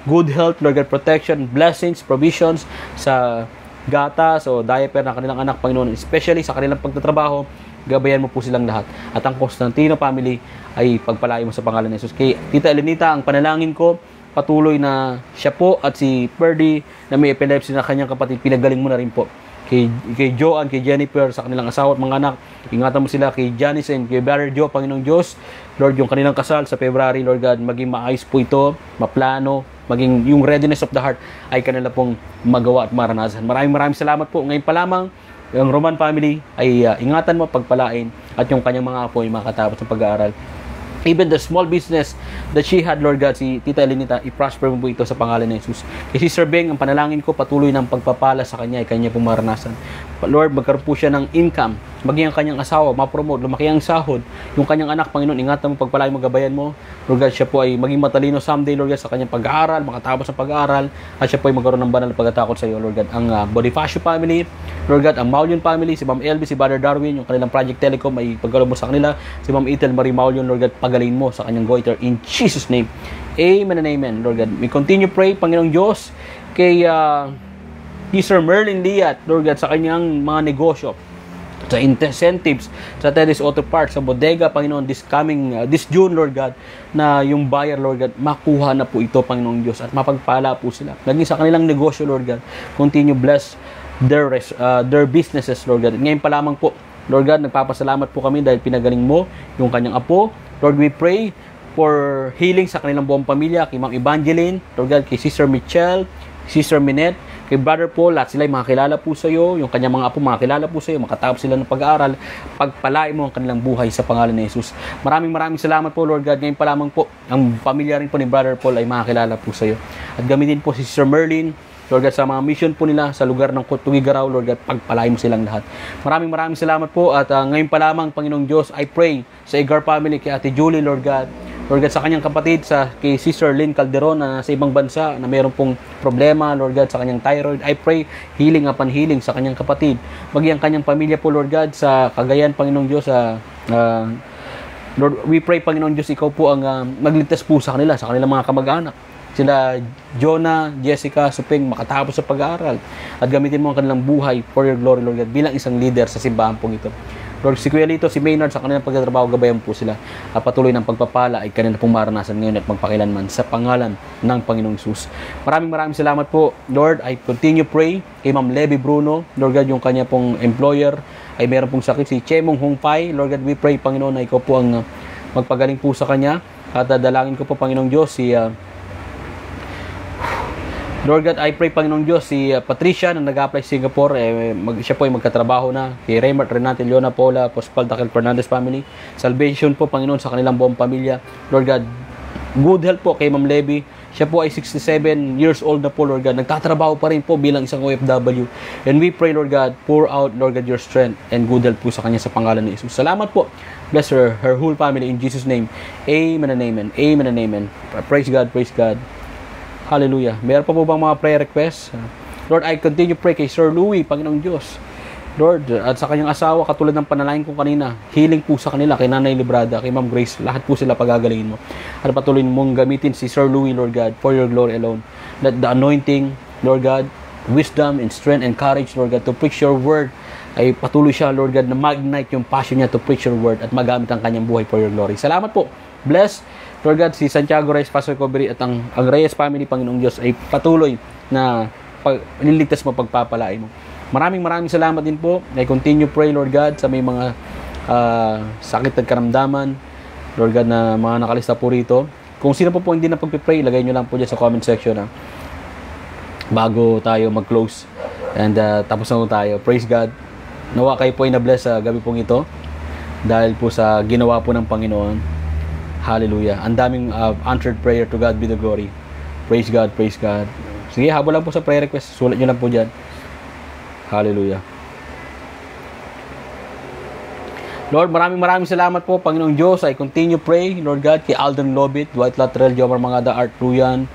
good health, Lord God, protection, blessings, provisions sa gatas o diaper ng kanilang anak, Panginoon, especially sa kanilang pagtatrabaho. Gabayan mo po silang lahat. At ang Constantino family ay pagpalain mo sa pangalan ni Jesus. Kay Tita Elenita, ang panalangin ko, patuloy na siya po at si Perdy na may epilepsy na kanyang kapatid, pinagaling mo na rin po. Kay, kay Joanne, kay Jennifer, sa kanilang asawa at mga anak, ingatan mo sila. Kay Janice and kay Brother Joe, Panginoong Diyos, Lord, yung kanilang kasal sa February, Lord God, maging maayos po ito, maplano, maging yung readiness of the heart ay kanila pong magawa at maranasan. Maraming maraming salamat po. Ngayon pa lamang, yung Roman family ay uh, ingatan mo, pagpalain, at yung kanyang mga apo ay makatapos ng pag-aaral. Even the small business that she had, Lord God, si Tita Elenita, i-prosper mo po ito sa pangalan ni Jesus. Kay Sister Beng, ang panalangin ko, patuloy ng pagpapala sa kanya, ay kanya pong maranasan. Lord, magkaroon po siya ng income, maging ang kanyang asawa, ma-promote, lumaki ang sahod, yung kanyang anak, Panginoon, ingatan mo, pagpalain mo, gabayan mo. Lord God, siya po ay maging matalino someday, Lord God, sa kanyang pag-aaral, makatapos ng pag-aaral, at siya po ay magkaroon ng banal na pagkatakot sa iyo, Lord God. Ang uh, Bonifacio family, Lord God, ang Maulion family, si Ma'am Elby, si Brother Darwin, yung kanilang Project Telecom ay pagkaroon mo sa kanila, si Ma'am Ethel Marie Maulion, Lord God, pagaling mo sa kanyang goiter, in Jesus' name. Amen and amen, Lord God. We continue pray, Panginoong Diyos, kay uh, Sir Merlin Liat, Lord God, sa kanyang mga negosyo, sa incentives, sa Teddy's Auto Parts, sa bodega, Panginoon, this coming, uh, this June, Lord God, na yung buyer, Lord God, makuha na po ito, Panginoong Diyos, at mapagpala po sila. Naging sa kanilang negosyo, Lord God, continue bless their, uh, their businesses, Lord God. Ngayon pa lamang po, Lord God, nagpapasalamat po kami dahil pinagaling mo yung kanyang apo. Lord, we pray for healing sa kanilang buong pamilya, kay Ma'am Evangeline, Lord God, kay Sister Michelle, Sister Minette, kay Brother Paul, lahat sila ay makakilala po sa iyo, yung kanyang mga apo makakilala po sa iyo, makatapos sila ng pag-aaral, pagpalain mo ang kanilang buhay sa pangalan ni Jesus. Maraming maraming salamat po, Lord God. Ngayon pa lamang po, ang pamilya rin po ni Brother Paul ay makakilala po sa iyo. At gamitin po si Sister Merlin, Lord God, sa mga mission po nila sa lugar ng Tugigaraw, Lord God, pagpalain mo silang lahat. Maraming maraming salamat po at uh, ngayon pa lamang, Panginoong Diyos, I pray sa Igar family, kay Ate Julie, Lord God, Lord God, sa kanyang kapatid, sa kay Sister Lynn Calderon na sa ibang bansa na mayroon pong problema, Lord God, sa kanyang thyroid. I pray healing upon healing sa kanyang kapatid. Maging ang kanyang pamilya po, Lord God, sa Cagayan, Panginoong Diyos, sa uh, Lord, we pray, Panginoong Diyos, ikaw po ang uh, magligtas po sa kanila, sa kanilang mga kamag-anak. Sila Jonah, Jessica, Supeng, makatapos sa pag-aaral. At gamitin mo ang kanilang buhay for your glory, Lord God, bilang isang leader sa simbahan pong ito. Lord, si Kuya Lito, si Maynard, sa kanilang pagtatrabaho, gabayan po sila. At patuloy ng pagpapala ay kanila pong maranasan ngayon at magpakilanman sa pangalan ng Panginoong Jesus. Maraming maraming salamat po, Lord. I continue pray kay Ma'am Levy Bruno, Lord God, yung kanya pong employer ay meron pong sakit, si Chemong Hongpai. Lord God, we pray, Panginoon, na ikaw po ang uh, magpagaling po sa kanya. At uh, dalangin ko po, Panginoong Diyos, si uh, Lord God, I pray, Panginoong Diyos, si uh, Patricia na nag-apply sa Singapore, eh, mag, siya po ay magkatrabaho na. Kay Raymart, Renate, Leona, Paula, Pospal, Dakel, Fernandez family. Salvation po, Panginoon, sa kanilang buong pamilya. Lord God, good health po kay Ma'am Levy. Siya po ay sixty-seven years old na po, Lord God. Nagtatrabaho pa rin po bilang isang O F W. And we pray, Lord God, pour out, Lord God, your strength and good health po sa kanya sa pangalan ni Jesus. Salamat po. Bless her, her whole family in Jesus' name. Amen and amen. Amen and amen. Praise God, praise God. Hallelujah. Meron pa po bang mga prayer requests? Lord, I continue pray kay Sir Louie, Panginoong Diyos. Lord, at sa kanyang asawa, katulad ng panalangin ko kanina, healing po sa kanila, kay Nanay Librada, kay Ma'am Grace, lahat po sila pagagalingin mo. At patuloy mong gamitin si Sir Louie, Lord God, for your glory alone. Let the anointing, Lord God, wisdom and strength and courage, Lord God, to preach your word, ay patuloy siya, Lord God, na mag-ignite yung passion niya to preach your word at magamit ang kanyang buhay for your glory. Salamat po. Bless, Lord God, si Santiago Reyes, Pastor Cobery, at ang, ang Reyes family, Panginoong Diyos, ay patuloy na pag, niligtas mo, pagpapalain mo. Maraming maraming salamat din po. I continue pray, Lord God, sa may mga uh, sakit at karamdaman, Lord God, na mga nakalista po rito. Kung sino po po hindi na pagpipray, ilagay nyo lang po dyan sa comment section na bago tayo mag-close. And uh, tapos na po tayo. Praise God. Nawa kayo po ay na-bless sa gabi pong ito dahil po sa ginawa po ng Panginoon. Hallelujah. Ang daming uh, answered prayer, to God be the glory. Praise God, praise God. Sige, habol lang po sa prayer request. Sulat nyo lang po dyan. Hallelujah. Lord, maraming maraming salamat po, Panginoong Diyos. I continue pray, Lord God, kay Alden Lobit, Dwight Latrell, Jomar Mangada, Art Ruyan,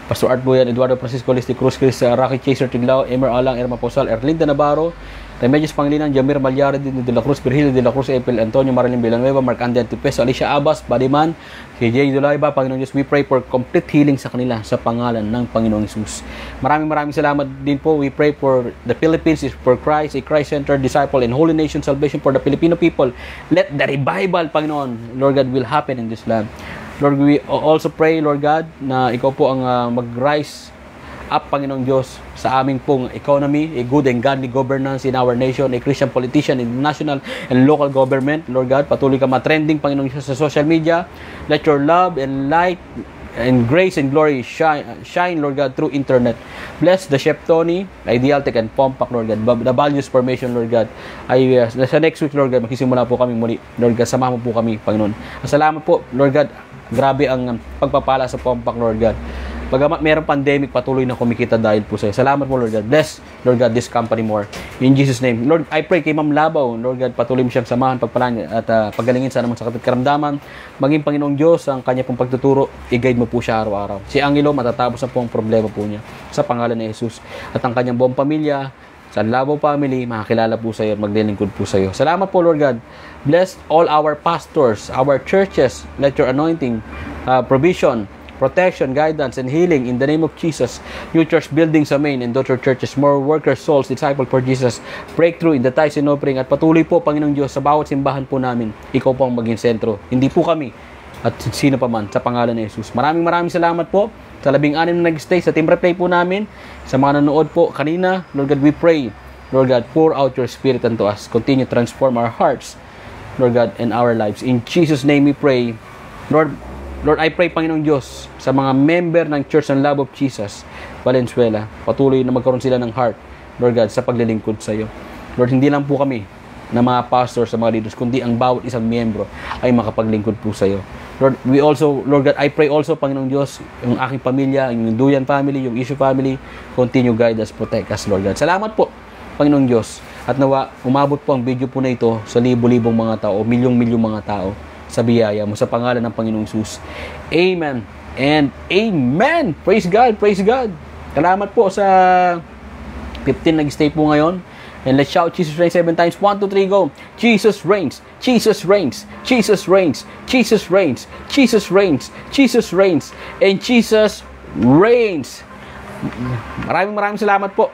Pastor Art Boyan, Eduardo Francisco Listi Cruz, Chris uh, Rocky Chaser Tiglao, Emer Alang, Erma Posal, Erlinda Navarro, Remedios Pangilinan, Jamir Malyari, de la Cruz, Virgilio de la Cruz, April Antonio, Marilyn Villanueva, Mark Andy Antipes, Alicia Abbas, Badiman, si Jay Dulayba, Panginoon Diyos, we pray for complete healing sa kanila sa pangalan ng Panginoong Hesus. Maraming maraming salamat din po. We pray for the Philippines, is for Christ, a Christ-centered disciple and holy nation salvation for the Filipino people. Let the revival, Panginoon, Lord God, will happen in this land. Lord, we also pray, Lord God, na ikaw po ang uh, mag-rise up, Panginoong Diyos, sa aming pong economy, a good and godly governance in our nation, a Christian politician in national and local government. Lord God, patuloy ka matrending, Panginoong Diyos, sa social media. Let your love and light and grace and glory shine, shine, Lord God, through internet. Bless the Chef Tony, Ideal Tech and Pompak, Lord God. The Values Formation, Lord God. Ay, uh, sa next week, Lord God, magsisimula po kami muli. Lord God, samahan mo po kami, Panginoon. Salamat po, Lord God. Grabe ang pagpapala sa Pompak, Lord God. Bagamat mayroong pandemic, patuloy na kumikita dahil po sa'yo. Salamat po, Lord God. Bless, Lord God, this company more. In Jesus' name. Lord, I pray kay Ma'am Labaw, Lord God, patuloy mo siyang samahan, pagpalaan at uh, paggalingin sa anumang sakit at karamdaman. Maging Panginoong Diyos, ang kanya pong pagtuturo, i-guide mo po siya araw-araw. Si Angelo, matatapos na po ang problema po niya sa pangalan ni Jesus. At ang kanyang buong pamilya, sa Labaw family, makakilala po sa iyo at maglilingkod po sa iyo. Salamat po, Lord God. Bless all our pastors, our churches. Let your anointing, uh, provision, protection, guidance, and healing in the name of Jesus. New church buildings sa main and daughter churches, more workers, souls, disciple for Jesus, breakthrough in the tithes and offering, at patuloy po, Panginoong Diyos, sa bawat simbahan po namin, ikaw po ang maging sentro. Hindi po kami at sino pa man, sa pangalan ni Jesus. Maraming maraming salamat po sa labing anim na nag-stay sa team replay po namin, sa mga nanood po kanina. Lord God, we pray, Lord God, pour out your spirit unto us. Continue to transform our hearts, Lord God, and our lives. In Jesus' name we pray. Lord, Lord, I pray, Panginoong Diyos, sa mga member ng Church ng Love of Jesus, Valenzuela, patuloy na magkaroon sila ng heart, Lord God, sa paglilingkod sa iyo. Lord, hindi lang po kami na mga pastors, sa mga leaders, kundi ang bawat isang miyembro ay makapaglingkod po sa iyo. Lord, we also, Lord God, I pray also, Panginoong Diyos, yung aking pamilya, yung Duyan family, yung Issue family, continue guide us, protect us, Lord God. Salamat po, Panginoong Diyos, at nawa, umabot po ang video po na ito sa libo-libong mga tao, milyong-milyong mga tao, sa biyaya mo, sa pangalan ng Panginoong Jesus. Amen and amen. Praise God, praise God. Salamat po sa fifteen nag-stay po ngayon. And let's shout Jesus reigns seven times. one, two, three, go. Jesus reigns. Jesus reigns. Jesus reigns. Jesus reigns. Jesus reigns. Jesus reigns. And Jesus reigns. Maraming maraming salamat po.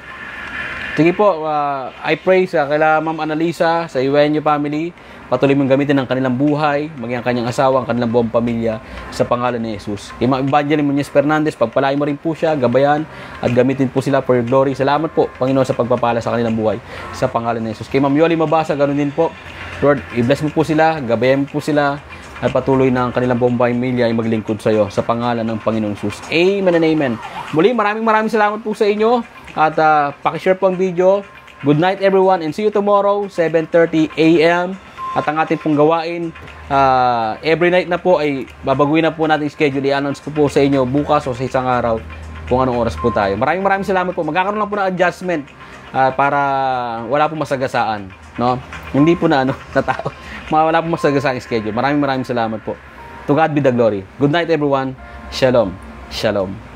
Sige po, uh, I pray sa kila Ma'am Analisa, sa Iwenyo family. Patuloy mong gamitin ang kanilang buhay, maging ang kanyang asawa, ang kanilang buong pamilya, sa pangalan ni Jesus. Kay Ma'am Evangeline Muñez Fernandez, pagpalain mo rin po siya, gabayan, at gamitin po sila for your glory. Salamat po, Panginoon, sa pagpapala sa kanilang buhay, sa pangalan ni Jesus. Kay Ma'am Yoli Mabasa, ganoon din po. Lord, i-bless mo po sila, gabayan mo po sila, at patuloy na ang kanilang buong pamilya ay maglingkod sa iyo, sa pangalan ng Panginoong Jesus. Amen and amen. Muli, maraming maraming salamat po sa inyo, at uh, pakishare po ang video. Good night everyone, and see you tomorrow, seven thirty a m At ang ating pong gawain, uh, every night na po ay babaguhin na po natin schedule. I-announce ko po sa inyo bukas o sa isang araw kung anong oras po tayo. Maraming maraming salamat po. Magkakaroon lang po ng adjustment uh, para wala po masagasaan. No? Hindi po na ano, na tao. Wala po masagasaan schedule. Maraming maraming salamat po. To God be the glory. Good night everyone. Shalom. Shalom.